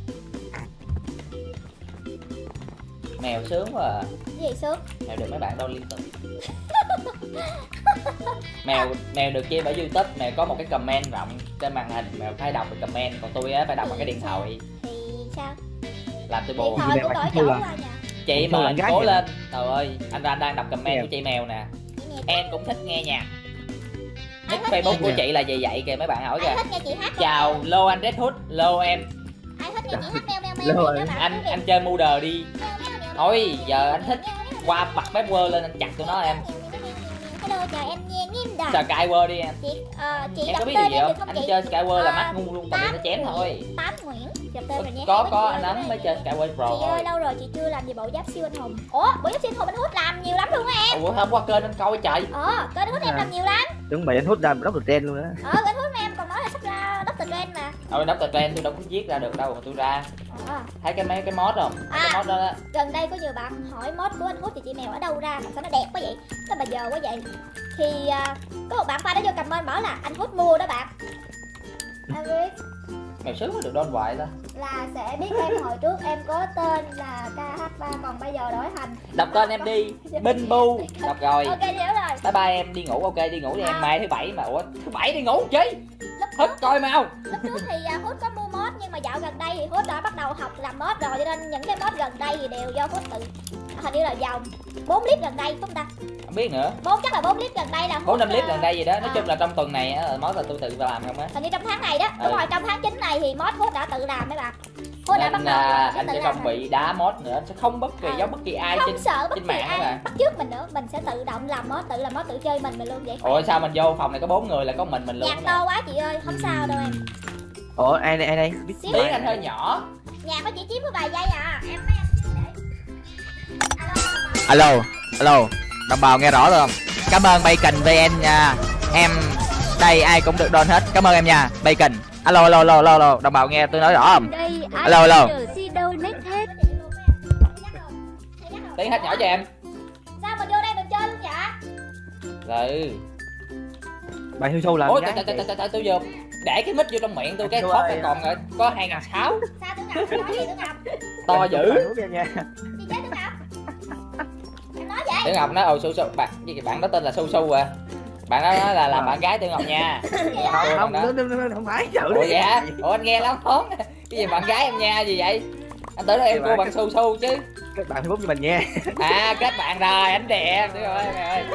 Mèo sướng quá à. cái gì sướng? Mèo được mấy bạn đâu liên tục. Mèo được chia ở YouTube, mèo có một cái comment rộng trên màn hình, mèo phải đọc được comment, còn tôi á phải đọc bằng cái điện thoại. Thì sao? Làm tôi Điện buồn. thoại cũng đổi chỗ qua nha. Chị mà cố lên. Trời ơi, anh Ran đang đọc comment của chị mèo nè. Em cũng thích nghe nhạc. Nick Facebook của chị là gì vậy kìa mấy bạn hỏi kìa. Ai thích nghe chị hát? Chào Lô anh Red Hood, Lô em. Ai thích nghe chị hát meo meo meo? Anh chơi Mooder đi. Thôi giờ anh thích qua bật backward lên anh chặt tụi nó em. Hello chào em nha nghiêm đà. Skyward đi em. Chị Em đọc có biết tên gì em không? được không Anh chị? chơi Skyward là mắt ngu luôn, tao bị nó chém thôi. Tám Nguyễn. Đọc tên rồi nha. Có anh Ấm mới chơi Skyward Pro. Chị ơi lâu rồi chị chưa làm gì bộ giáp siêu anh hùng. Ủa bộ giáp siêu anh hùng anh Hút làm nhiều lắm luôn á em. Ủa hôm qua kênh anh coi trời. Kênh anh Hút em làm nhiều lắm. Chuẩn bị anh hút ra đốc được trend luôn đó. Anh Hút em còn nói là sắp ra Dr. Trend mà. Dr. Trend tôi đâu có viết ra được đâu mà tôi ra. Thấy mấy cái mod không? Cái mod đó đó. Gần đây có nhiều bạn hỏi mod của anh Hút thì chị mèo ở đâu ra mà sao nó đẹp quá vậy? Nó bà giờ quá vậy. Thì có một bạn fan đã vô comment bảo là anh Hút mua đó bạn. Anh biết Mèo sướng mới được don hoài ta. là sẽ biết em hồi trước em có tên là KH3 còn bây giờ đổi thành Đọc tên em đi. Binh Bu. Đọc rồi. Ok hiểu rồi. Bye bye em đi ngủ, ok đi ngủ đi em, mai thứ bảy mà. Ủa thứ bảy đi ngủ chứ. Hết coi mau. Lúc trước thì Hút có mua mod nhưng mà dạo gần đây thì Hút đã bắt đầu học làm mod rồi, cho nên những cái mod gần đây thì đều do Hút tự, hình như là dòng 4 clip gần đây phải không ta? Không biết nữa. Chắc là 4 clip gần đây là 4-5 clip gần đây gì đó. Nói chung là trong tuần này mod là tôi tự làm không á. hình như trong tháng này đó. Đúng rồi, trong tháng 9 này thì mod Hút đã tự làm mấy bạn. Hút đã bắt Nên đầu anh sẽ không bị đá mod nữa, anh sẽ không bất kỳ giống bất kỳ ai không sợ bất trên kỳ mạng các ai bạn. bắt chước mình nữa, mình sẽ tự động làm mod, tự làm mod, tự chơi mình luôn vậy. Ủa sao mình vô phòng này có 4 người là có mình luôn. Nhạc to quá chị ơi, không sao đâu em. Ủa ai đây biết Tiếng anh hơi nhỏ. Nhạc nó chỉ chiếm có vài giây à. Em mấy em để. Alo, đồng bào nghe rõ rồi không? Cảm ơn Bacon VN nha. Em đây ai cũng được don hết. Cảm ơn em nha, Bacon. Alo, đồng bào nghe tôi nói rõ không? Đây Alo. donate hết. Tiếng hết nhỏ cho em. Sao mình vô đây mình chơi luôn vậy? Ừ. Bài hư sâu làm Ôi gái. trời tôi vô để cái mic vô trong miệng tôi cái khóc cái còn rồi có 2.600. Sao Tiểu Ngọc nói gì Tiểu Ngọc? To dữ. Chị Chị chết Tiểu Ngọc. Em nói vậy? Tiểu Ngọc nói su bạn đó tên là Su à. Bạn đó nói là làm bạn gái Tiểu Ngọc nha. Không phải chữ. Ủa vậy hả? Ủa anh nghe lắm hón. Cái gì bạn gái em nha gì vậy? Anh tưởng là em cô bạn Su chứ. Các bạn Facebook cho mình nha. Kết bạn rồi, anh đẹp. Trời ơi mẹ ơi.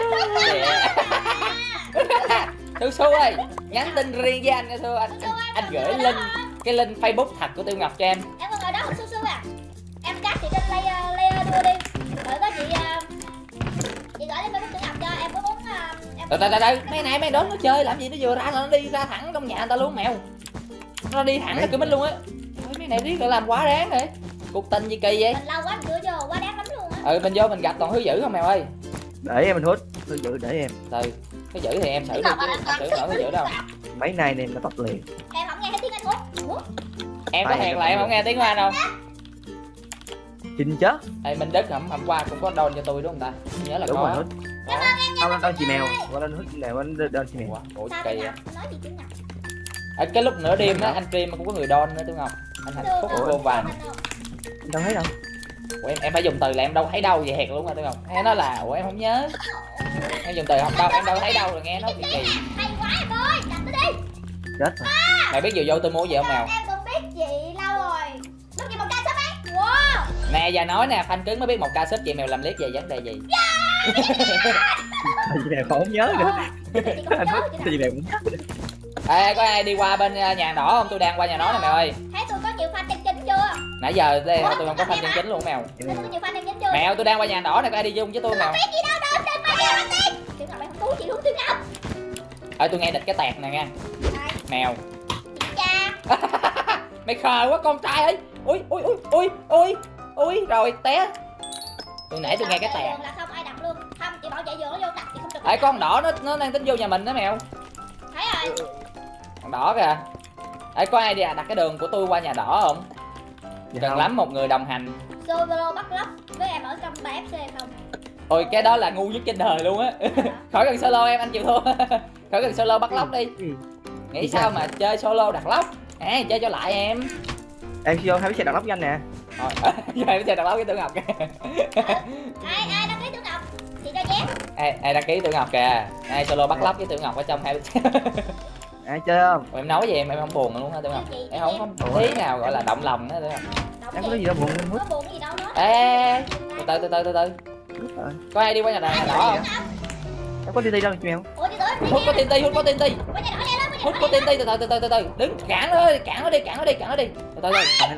Su ơi, nhắn tin riêng với anh nha Su. Anh gửi link cái link Facebook thật của Tiểu Ngọc cho em. Em còn ngồi đó không Su à? Em cắt chị trên layer đua đi. Rồi có chị gọi lên Facebook Tiểu Ngọc cho em có muốn Từ mấy này mấy đó nó chơi làm gì, nó vừa ra nó đi ra thẳng trong nhà người ta luôn mèo. Nó đi thẳng ra cửa mình luôn á. Mấy này riết làm quá đáng rồi. Cuộc tình gì kỳ vậy? mình lâu quá mình chưa vô, quá đáng lắm luôn á. Mình vô mình gặp toàn thứ dữ không mèo ơi. Để em mình hút. Tôi giữ để em. Thứ dữ thì em xử được chứ không xử nổi thứ dữ đâu. Mấy nay này nó tóc liền. Em không nghe thấy tiếng Anh Hút. Em có hẹn là em không nghe tiếng Anh không? Chinh chứ. Minh Đức hôm qua cũng có đôn cho tôi đúng không ta? Nhớ là Đúng có. rồi hút. Không lên chị mèo. Qua lên hút chị mèo, lên chị mèo. Ủa Sao kỳ Tiểu vậy? Ngọc? Nói gì Tiểu Ngọc? Ở cái lúc nửa đêm á anh stream mà cũng có người đôn nữa Tiểu Ngọc. Anh hạnh phúc vô vàn. Em đâu thấy đâu. Ủa em phải dùng từ là em đâu thấy đâu vậy hẹt luôn rồi Tiểu Ngọc. Nghe nó là ủa em không nhớ. Em dùng từ không đâu, em đâu thấy đâu rồi nghe nó kỳ kỳ. Hay quá em ơi, đặt nó đi. Chết rồi. Mày biết vừa vô tôi mua gì không mèo? Em cũng biết chị lâu rồi. Lúc gì một ca sớm ấy. Wow. Nè giờ nói nè, fan cứng mới biết một ca sub chị mèo làm clip về vấn đề gì. Chị mèo không nhớ nữa. Anh nói chị mèo cũng nhớ. Ê có ai đi qua bên nhà đỏ không? Tôi đang qua nhà nó nè mèo ơi. Thấy tôi có nhiều fan chân chính chưa? Nãy giờ tôi không có fan chân chính luôn mèo. Thấy tôi có nhiều fan chân chính chưa? Mèo tôi đang qua nhà đỏ này, có ai đi chung với tôi mèo? Biết gì đâu đâu, trên mày ra đi. Tiểu Ngọc em không cứu chị luôn Tiểu Ngọc. Ơi tôi nghe địch cái tẹt nè nha. Mèo. Cha. Mày khờ quá con trai ấy. Ui rồi té. Tôi nãy tôi nghe cái tẹt. Là không ai đặt luôn. Không, chị bảo chạy giường nó vô đặt chị không được. Ê con đỏ nó đang tính vô nhà mình đó mèo. Thấy rồi. Con đỏ kìa. Ê có ai đi đặt cái đường của tôi qua nhà đỏ không? Cần lắm một người đồng hành. Solo bắt lóc với em ở trong 3FC không? Ôi cái đó là ngu nhất trên đời luôn á. Khỏi cần solo em, anh chịu thua. Khỏi cần solo bắt lóc đi. Nghĩ sao mà chơi solo đặt lóc? Chơi cho lại em. Em vô hai cái xe đặt lóc với anh nè. Rồi, em chơi đặt lóc với Tử Ngọc kìa. Ai đăng ký Tử Ngọc? Chị cho nhé. Ai đăng ký Tử Ngọc kìa. Ai solo bắt lóc với Tử Ngọc ở trong hai. Ai chơi không? Em nói gì em không buồn luôn hả Tử Ngọc? Em không có tí nào gọi là động lòng nữa Tử Ngọc. Em có gì đâu buồn Có buồn gì đâu nữa. Ê, từ từ. Có ai đi qua nhà đỏ không? Em có TNT đâu chị mèo? Ủa chị tưởng Hút có TNT. qua nhà đỏ lên lên. Hút có TNT, từ. Đứng cản nó đi. Từ.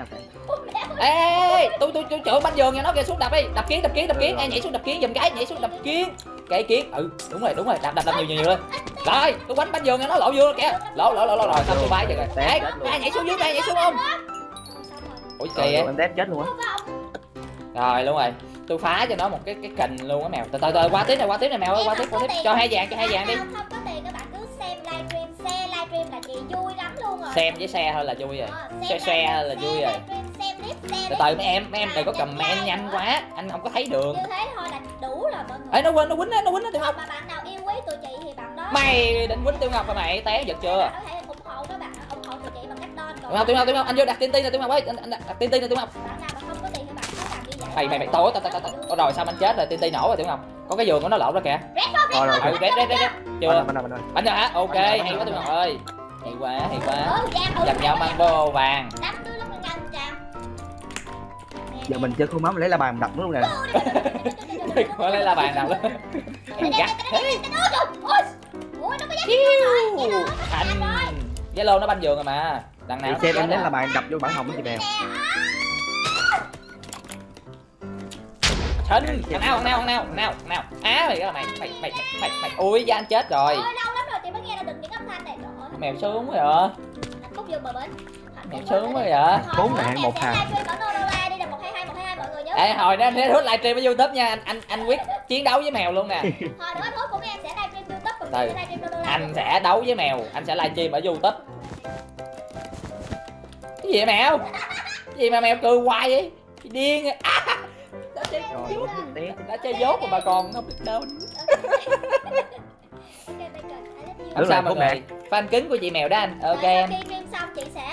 Ê, tôi chửi banh giường nha, nó kìa, xuống đập đi. Đập kiến. Ai nhảy xuống đập kiến giùm cái, nhảy xuống đập kiến. Cái kiến. Đúng rồi. Đập nhiều lên. Rồi, tôi quánh banh giường nha, nó lộ vô kìa. Lộ rồi, xong tôi bay rồi. Ê, ai nhảy xuống dưới, ai nhảy xuống không? Ủa kỳ vậy? Em đép chết luôn á. Rồi luôn rồi. Tôi phá cho nó một cái kình luôn á mèo. Từ qua tiếp này mèo ơi, qua tiếp. Cho hai vàng đi. Không có tiền các bạn cứ xem livestream, xe livestream là chị vui lắm luôn rồi. Xem với xe thôi là vui rồi. Xe thôi là vui rồi. Xem clip xe. Từ mấy em đừng có comment nhanh quá, anh không có thấy đường. Như thế thôi là đủ rồi mọi người. Ê nó quýnh á Tiểu Ngọc. Mà bạn nào yêu quý tụi chị thì bạn đó. Mày định quýnh Tiểu Ngọc hả mày? Té giật chưa? Bạn có thể ủng hộ các bạn, ủng hộ tụi chị bằng cách don. Tiểu Ngọc, anh vô đặt TNT nè Tiểu Ngọc ơi, anh đặt TNT nè Tiểu Ngọc. Bạn nào mà không có tiền thì bạn cứ làm như vậy. Mày tối. Ôi rồi sao anh chết rồi, TNT nổ rồi Tiểu Ngọc. Có cái giường của nó lộn ra kìa. Rồi. Rét. Chưa? Mình Bánh rồi hả? Ok, hay quá Tiểu Ngọc ơi. Hay quá. Gặp nhau mang vô vàng. Đám tươi lắm ngăn chạm. Giờ mình chơi khung máu mình lấy la bàn mình đập nó luôn nè. Có lấy la bàn nào đó. Gắt. Ôi nó có giá Anh Zalo nó banh giường rồi mà. Đằng nào Chị xem em lấy la bàn đập vô bản hồng của chị mèo. Thinh, thằng nào. Mày. Ui, da anh chết rồi. Ôi lâu lắm rồi chị mới nghe được những âm thanh này. Mèo sướng quá vậy. Hạnh phúc vô bờ bến. Mèo sướng quá vậy. 4 ngàn 1 hàng. Đi là 122 mọi người nhớ. Ê hồi đó anh hút livestream ở YouTube nha, anh quyết chiến đấu với mèo luôn nè. Hồi nữa thôi cũng em sẽ livestream YouTube cũng Từ. livestream Dodola. Anh sẽ đấu với mèo, anh sẽ livestream ở YouTube. Cái gì vậy mèo? Cái gì mà mèo cười hoài vậy? Điên à. Đã chơi dốt mà còn không biết đâu. Không sao mọi người. Fan cứng của chị mèo đó anh. Ok em. Khi stream xong chị sẽ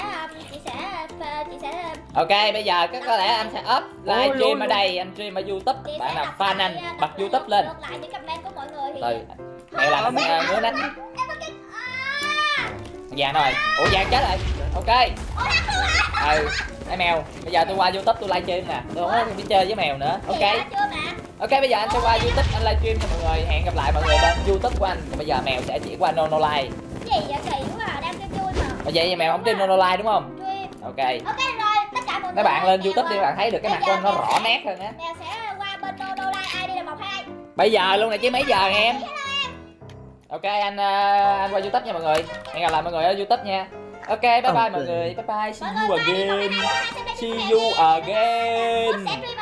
Ok bây giờ có lẽ anh sẽ up livestream ở đây, anh stream ở YouTube. Bạn nào fan anh bật YouTube lên. Ngược lại những comment của mọi người thì Từ. Mèo làm ngứa nách. Vàng rồi. Ủa vàng chết rồi. Ok. Ê mèo, bây giờ tôi qua YouTube tôi livestream nè. Tôi không có biết chơi với mèo nữa. Ok. Ok bây giờ anh sẽ qua YouTube anh livestream cho mọi người. Hẹn gặp lại mọi người bên YouTube của anh. Còn bây giờ mèo sẽ chỉ qua Nonolive. Cái gì vậy kỳ quá à, đang chơi vui mà. Vậy mèo không stream Nonolive đúng không? Ok. Ok rồi, tất cả mọi người. Mấy bạn lên YouTube đi các bạn thấy được cái mặt của anh nó rõ nét hơn á. Mèo sẽ qua bên Nonolive ID là 122. Bây giờ luôn này chứ mấy giờ em. Ok anh qua YouTube nha mọi người. Hẹn gặp lại mọi người ở YouTube nha. Ok bye bye mọi người. Bye bye. See you again.